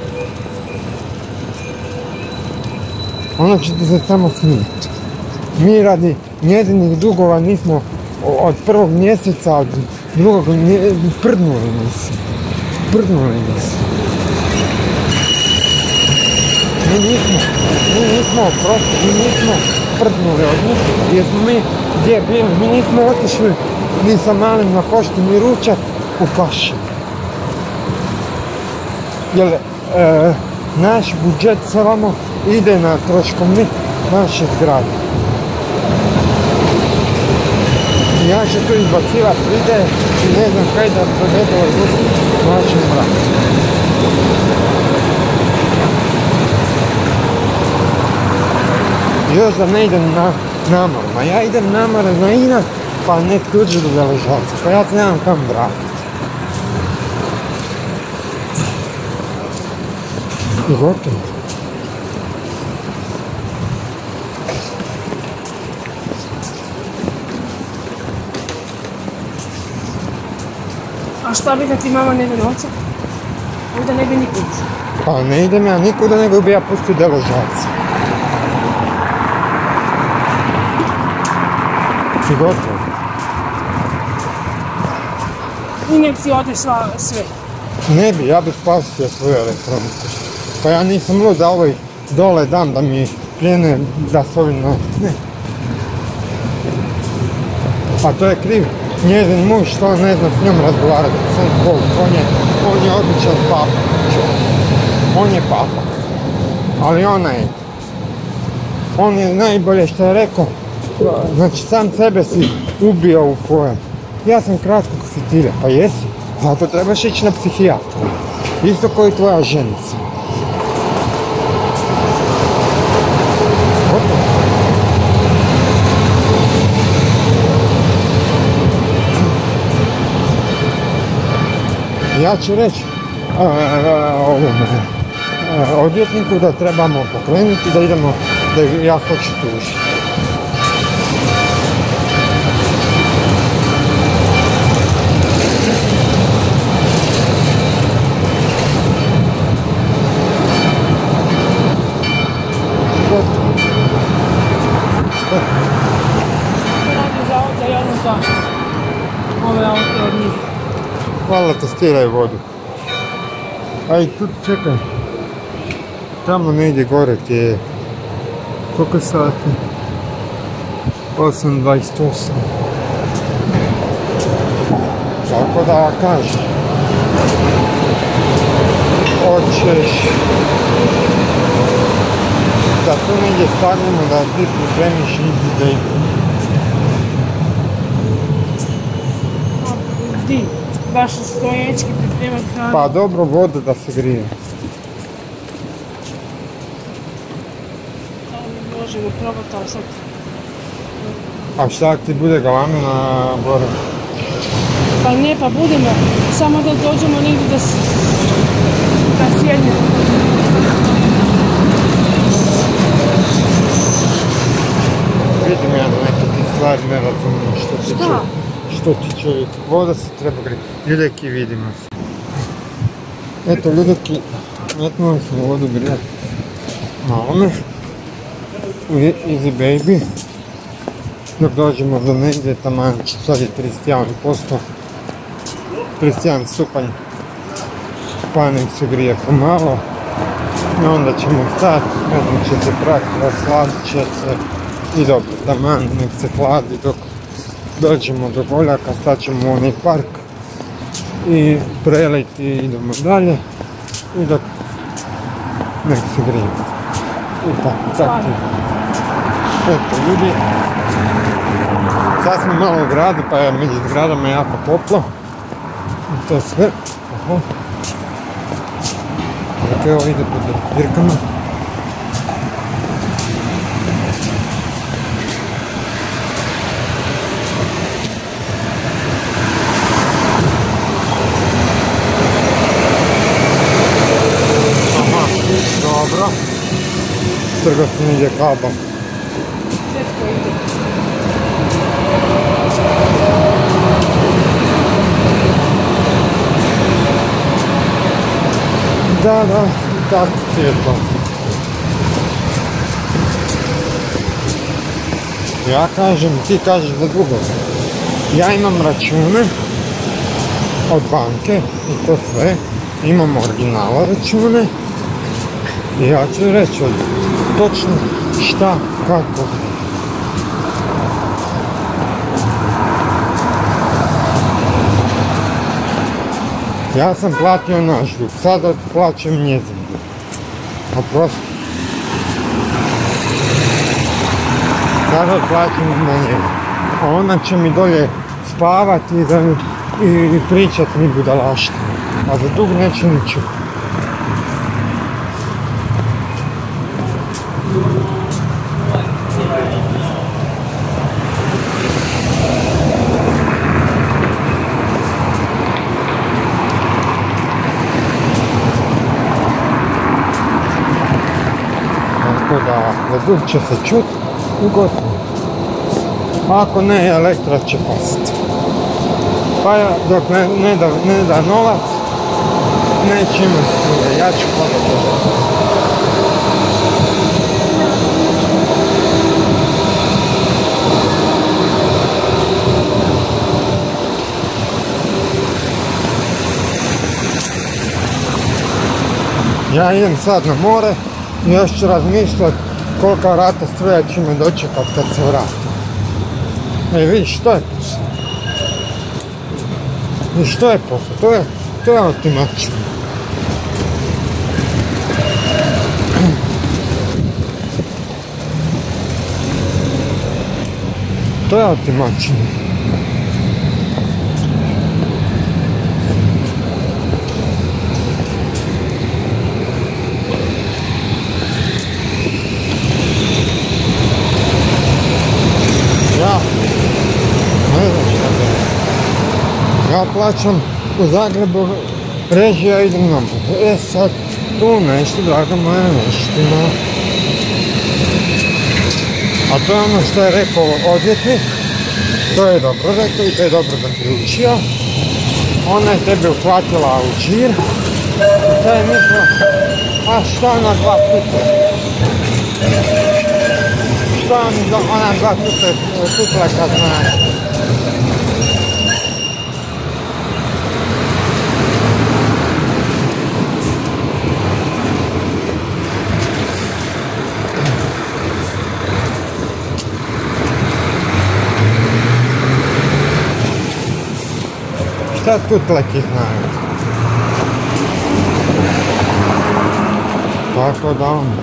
Ono ćete se samo smijeti. Mi radi njezinih dugova nismo od prvog mjeseca, od drugog nje, prdnuli nismo. Prdnuli nismo. Mi nismo, mi nismo prosti, mi nismo prdnuli od njih, jer smo mi gdje bili, mi nismo otišli ni sa malim na poštu, ni ručak u kaši. Jer e, naš budžet samo ide na troškovnik naše zgrade. Ja ću tu izbacivati videe i ne znam kaj da dovedelo ljudi našem bratu. Još da ne idem na namor, ma ja idem namor na inat, pa ne tuđu do deložacije, pa ja se nemam kam vratiti. I gotovo. A šta bi da ti mama ne da novca? Onda ne bi niko ušao. Pa ne idem ja nikuda, nego bi ja pustio deložaciju. I gotovo. I nek si odešla sve. Ne bi, ja bih spasio svoju elektroniku. Pa ja nisam lud da ovoj dole dam da mi pljene da s ovim no... Ne. A to je kriv njezin muž što on ne zna s njom razgovarati. Sam bol, on je, on je odličan papa. On je papa. Ali onaj, on je najbolje što je rekao, znači sam sebe si ubio u pojam. Ja sam kratkog fitilja, pa jesi, zato trebaš ići na psihijatru. Isto kao i tvoja ženica. Gotovo. Ja ću reći ovome odvjetniku da trebamo pokrenuti, da idemo, da ja hoću tužiti. To radi zavod za javnu zaštitu. Ove auto od njih. Hvala, testiraj vodu. A i tu čekaj. Tamo negdje gore ti je... Koliko sati? osam dvadeset osam. Tako da kažem. Hoćeš... Da tu negdje stavimo da ti pripremiš izide. Di? Baš stoječki pripremati hranu. Pa dobro, voda da se grije. Možemo probati, ali sad... A šta ako ti bude galamina gore? Pa ne, pa budemo. Samo da dođemo negdje da, s... da sjednemo. Vidim ja da neke ti stvari ne razumijem što ti Šta? čovjek. Što ti čovjek? Voda se treba grijeti. Ljudeki, vidimo se. Eto ljudeki, metnuli smo vodu grijati. Malome. U Easy Baby. Dok dođemo do negdje taman, sad je trideset jedan posto. trideset jedan stupanj. Pa nek se grije pomalo. I onda ćemo stati, onda će se prati, rasladit će se. I dobro, taman, nek se hladi dok dođemo do Goljaka, stat ćemo u onaj park i preleti i idemo dalje i dok nek se grije. I tako, tako. Eto ljudi, sad smo malo u gradu pa je među zgradama jako toplo i to sve. Oho. Dakle, evo ide pod zbirkama. Dobro. Trgo se negdje kabom. Svetko ide. Da, da, tako ti je to. Ja kažem, ti kažeš za drugog. Ja imam račune od banke i to sve. Imam originala račune. I ja ću reći od točno šta, kako. Ja sam platio naš dug, sada plaćam njezin dug. Oprosti. Sada plaćam na njegu. A ona će mi dolje spavati i, da, i pričat mi budalaštine. A za dug neće ni čuti. Tako da, za dug će se čut i gotovo. Ako ne, elektra će pasti. Pa ja, dok ne, ne, da, ne da novac, neće imati struje, ja ću platiti. Ja idem sad na more i još ću razmišljati kolika rata struja će me dočekat kad se vratim. E vidiš, što je posao? I što je posao? To je, to je otimačina. Što ja ti mačim? Ja, ne znam šta da je. Ja plaćam u Zagrebu režija, idem na more. E sad, tu nešto, draga moja, neštima. A to je ono što je rekao odvjetnik, to je dobro rekao i to je dobro zaključio. Ona je tebe uhvatila u žir i sad je mislila, a šta ona dva puta? Šta ona dva puta tutla kad zna? Šta tutleki znaju? Tako da ono.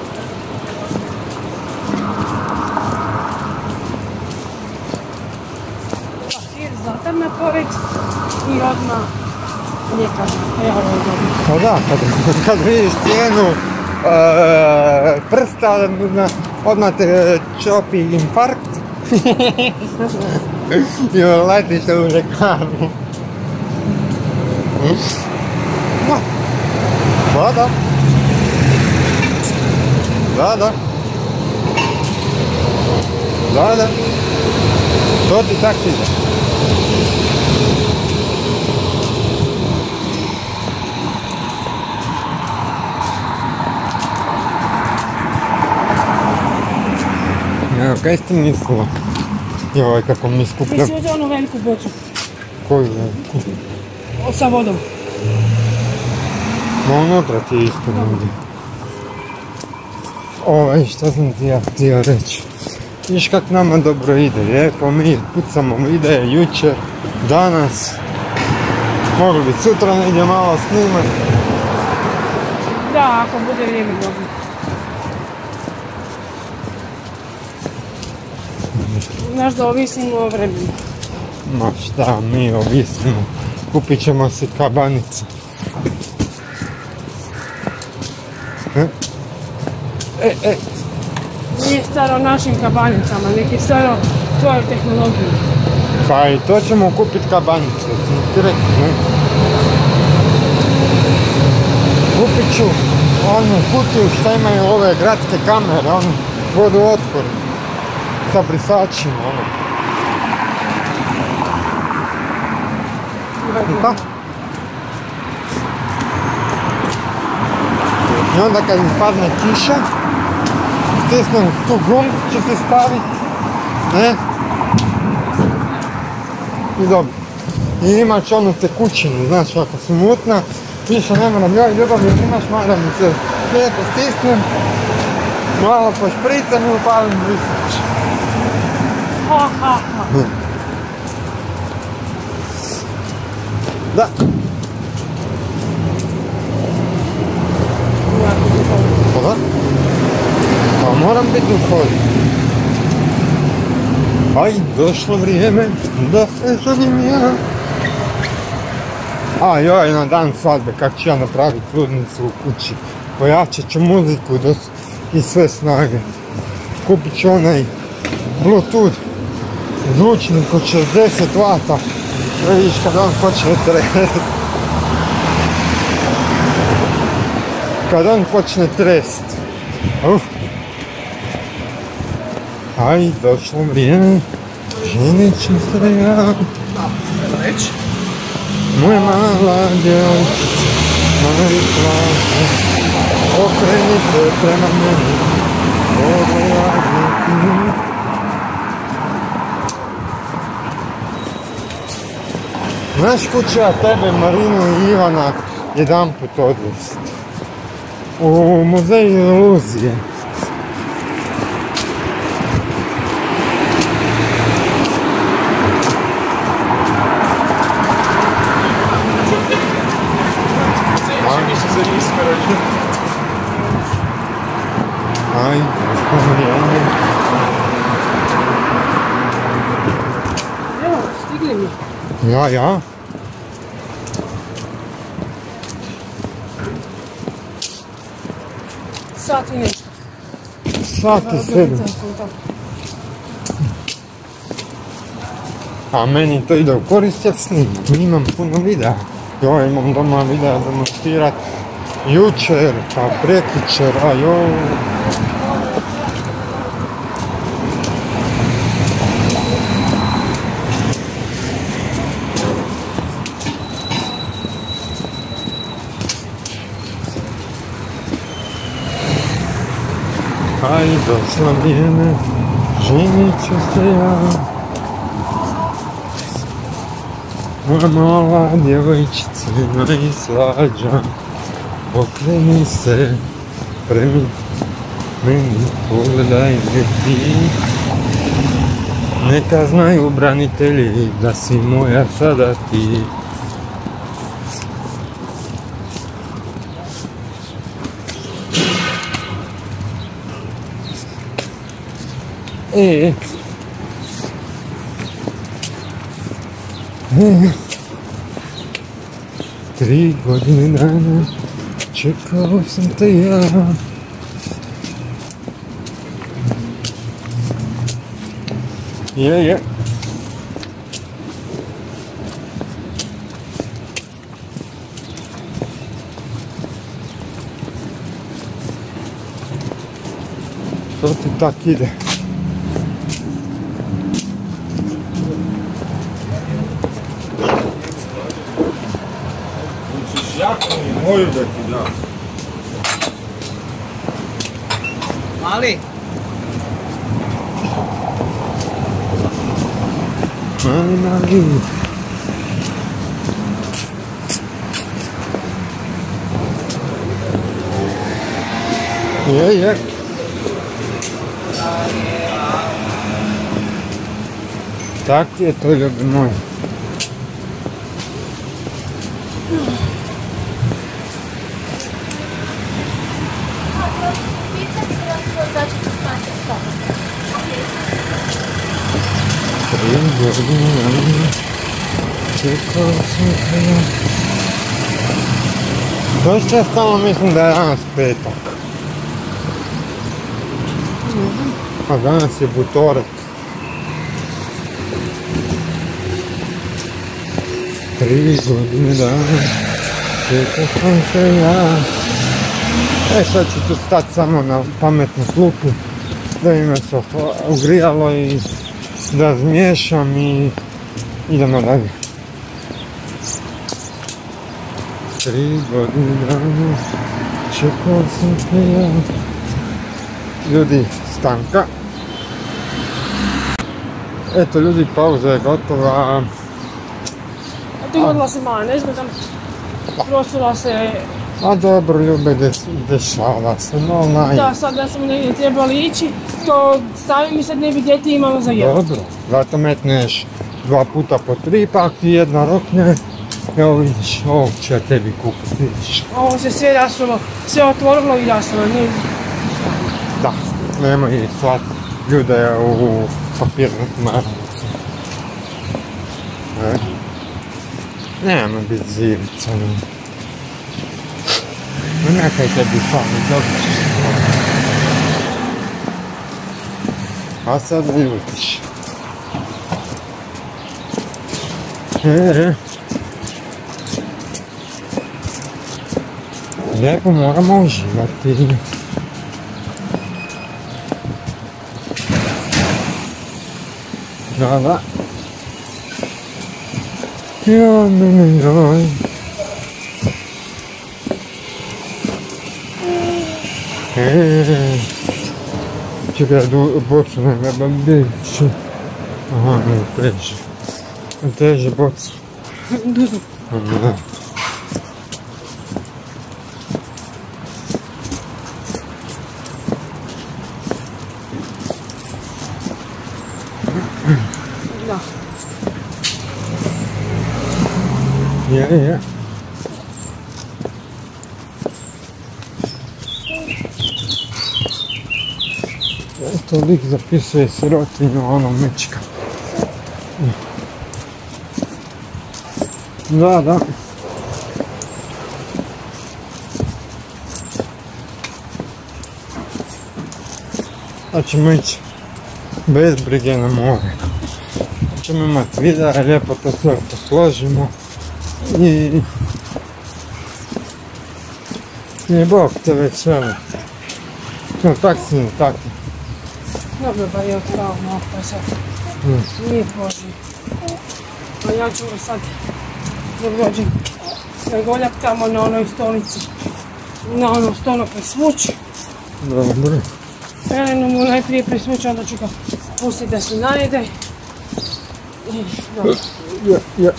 Papir zatem na poveć i odmah ljekar. Evo je dobro. Pa da, kad, kad vidiš cijenu e, prsta, odmah te čopi infarkt i letiš u ljekarnu. Da. Da, da. Da, da. Da, da. To ti tak ide. Evo, kaj ste mislila? Joj, kako mi skuplja... Mi si uzeo onu veliku bocu. Koju veliku? Sa vodom. Ma unutra ti je ispod ovdje. Ovaj, šta sam ti ja htio reći? Viš kak nama dobro ide, lijepo mi pucamo videe jučer, danas. Mogli bi sutra negdje malo snimati. Da, ako bude vrijeme dobro. Znaš da ovisimo o vremenu. Ma šta, mi ovisimo. Kupit ćemo si kabanice. E? E, e. Nije staro našim kabanicama, nek je staro tvojoj tehnologiji. Pa i to ćemo kupit kabanice, sam ti rekao, ne? Kupit ću onu kutiju šta imaju ove gradske kamere, onu vodootpornu. Sa brisačima, ono. I tako. I onda kad mi padne kiša, stisnem tu gumb, ću se staviti, ne? I dobro. I imat ću onu tekućinu, znači ako si mutna, više ne moram joj ljubav jer imaš, mada mi se lijepo stisnem, malo pošpricam i upalim brisač. Ha, ha, ha. Da. Pa da? Pa moram biti u hodu. Aj, došlo vrijeme da se ženim ja. A joj, na dan svadbe, kako ću ja napraviti ludnicu u kući. Pojačat ću muziku i sve snage. Kupit ću onaj Bluetooth zvučnik od šezdeset vata. Vidiš kad on počne trest. Kad on počne trest. Uf. Aj, došlo vrijeme. Ženit ću se ja. Moja mala djevojčica, mali plaće, okreni se prema meni, pogledaj ti. Znaš kud ću ja tebe, Marinu i Ivana jedan put odvesti? U muzej iluzije. Aj, došlo vrijeme. snimio. Ja, ja. Sat i nešto. Sat i sedam. A meni to ide u korist, ja snimam. Imam puno videa. Jo, imam doma videa za montirat. Jučer, pa prekjučer, a jo. Aj, došlo vrijeme, ženit ću se ja. Moja mala djevojčica najslađa, okreni se prema meni, pogledaj me ti. Neka znaju branitelji da si moja sada ti. E, e, tri godine dana čekao sam te ja. Je, je. To ti tak ide. Moju da ti dam. Mali? Mali, mali. Je, je. Tak je to, ljubi moj. Tri godine dana čekao sam te ja. Došće ja stalno mislim da je danas petak. A danas je butorek. Tri godine dana čekao sam te ja. E sad ću tu stati samo na pametnu slupu da bi me se ugrijalo i da zmiješam i idemo dalje. Tri godine dana čekao sam te ja. Ljudi, stanka. Eto ljudi, pauza je gotova. Dogodila se mala nezgoda. Prosula se. A dobro, ljube, dešava se, no onaj... Da, sad da smo negdje trebali ići, to stavim i sad ne bi djeti imalo za jelo. Dobro, zato metneš dva puta po tri, pa ako ti jedna rokne, evo vidiš, ovog ću ja tebi kupiti, vidiš. Ovo se sve rasulo, sve otvorilo i rasulo, nije... Da, nemoj slat ljude u papirnu marnicu. E? Nema biti zirica, ne. No nekaj tebi fali, dobit ćeš se. A sad ne ljutiš. E, e. Lijepo moramo uživati. Da, da. Joj, mene, joj. Eee, čekaj, bocu ne gledam, gdje će? Aha, ne, teže. Teže bocu. Aha. Da. Je, je. Eto, lik zapisuje sirotinju, ono mečka. Da, da. Da ćemo ići bez brige na more. Ćemo imati videa, lijepo to sve posložimo i... I bog te već evo. No taksi, ne tako. Dobro, ba je otkrao malo pa sad. Nije Boži. A ja ću sad dok dođem na Goljak tamo na onoj stolici. Na onom stolu presvući. Dobro. Pelenu mu najprije presvući, onda ću ga pustiti da se najede. I dobro. Ja, ja.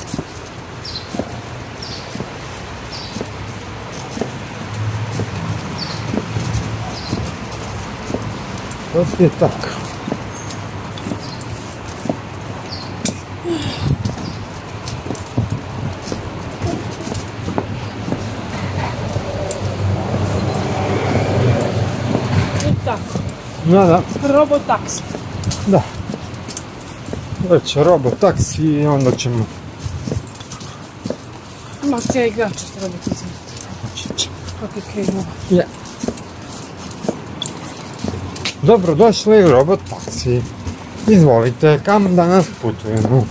To ti je tako. I tako. Da, da. Robotaksi. Da. Već robotaksi i onda ćemo... Ima cijeli grad će se robotizirati. Kako je krenuo. Ja. Dobro došli u robotaksi. Izvolite, kam danas putujemo?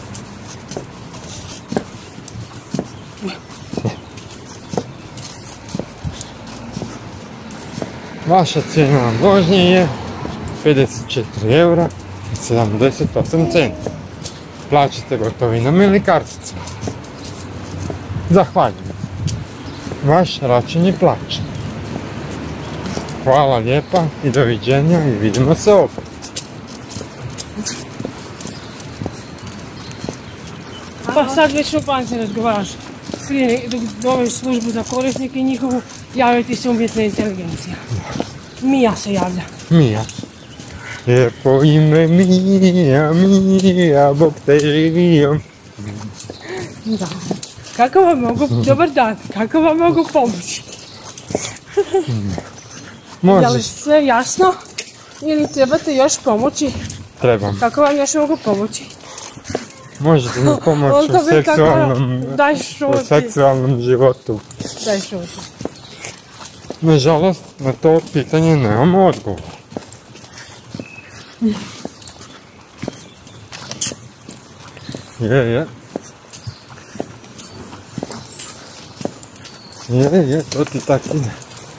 Vaša cijena vožnje je pedeset četiri eura i sedamdeset osam centi. Plaćate gotovinom ili karticom. Zahvaljujem. Vaš račun je plaćen. Hvala lijepa i doviđenja i vidimo se opet. Pa sad već u banci razgovaraš. Prije dok dobiš službu za korisnike i njihovu, javlja ti se umjetna inteligencija. Mija se javlja. Mija. Lijepo ime Mija, Mija, Bog te živio. Da. Kako vam mogu, dobar dan, kako vam mogu pomoći? Je li Možeš, sve jasno? Ili trebate još pomoći? trebam. Kako vam još mogu pomoći? Možete mi pomoći u Onda vi kako- seksualnom, Daj u šuti. seksualnom životu. Daj šuti. Nažalost, na to pitanje nemamo odgovor. Je, je. Je, je, to ti tak ide.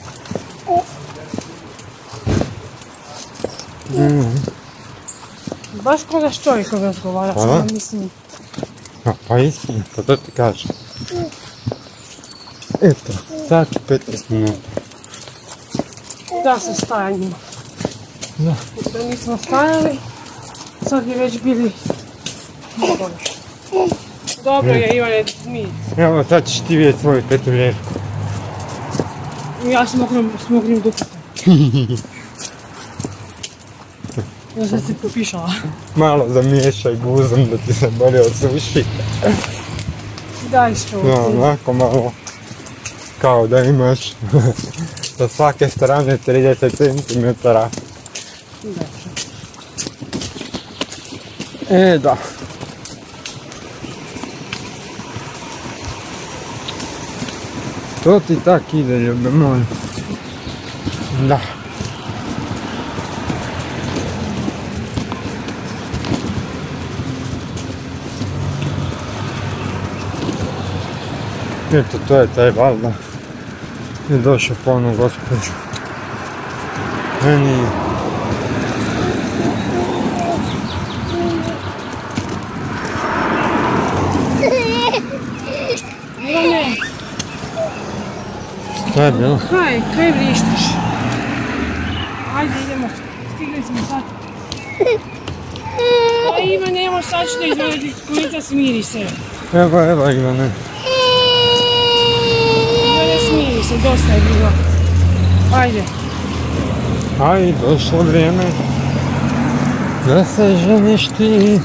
Mm. Baš ko da s čovjekom razgovaraš, Hvala. ja mislim. A, pa istinito, to ti kažem. Eto, sat i petnaest minuta. Da, sa stajanjima. Da. Da nismo stajali, sad bi već bili... Dobro je, Ivane, mi. Evo, sad ćeš ti vidjeti svoju petuljerku. Ja s mokrim, s mokrim dupetom. Ja sam se popišala. Malo zamiješaj guzom da ti se bolje osuši. Daj što. No, onako malo kao da imaš sa svake strane trideset centimetara. E, da. To ti tak ide, ljube moj. Da. Eto, to je taj valjda. Je došao po onu gospođu. Meni... Ivane, Šta je bilo? kaj, kaj vrištiš? Ajde, idemo. Stigli smo sad. Pa Ivane, evo sad što izvedi, kulica smiri se. Evo, evo Ivane. Ivane, smiri se, dosta je bilo. Ajde. Aj, došlo vrijeme da se ženiš ti,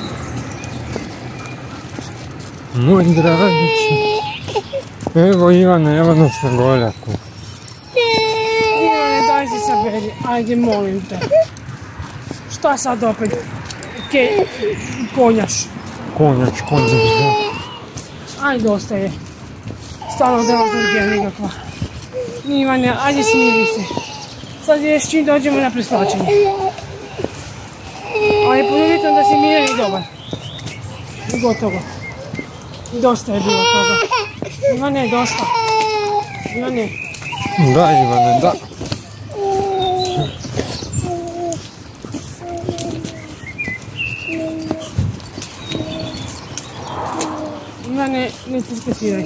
moj dragići. Evo Ivane, evo nas na Goljaku. Ivane, daj se saberi, ajde, molim te. Šta sad opet? Ke, konjaš. Konjač, konjač, da. Aj, dosta je. Stalno dramaturgija nikakva. Ivane, ajde smiri se. Sad je čim dođemo na preslačenje. Ali pod uvjetom da si miran i dobar. I gotovo. Dosta je bilo toga. Ivane, dosta. Ivane. Da, Ivane, da. Ivane, ne se stresiraj.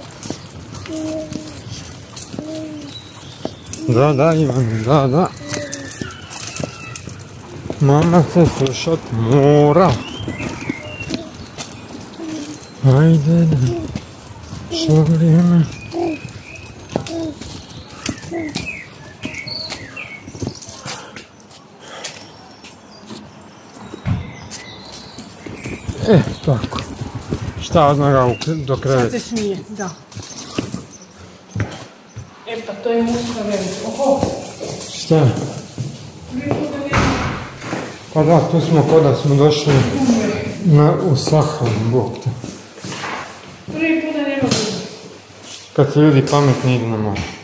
Da, da, Ivane, da, da. Mama se slušat mora. Ajde, da. Što vrijeme. E, tako. Šta od noga do kreveta? Sad se smije, da. E pa to je muska velika. Oho! Šta? Pa da, tu smo kod da smo došli na, u Sahar, Bog te. Prvi puta nema bude. Kad se ljudi pametni idu na more.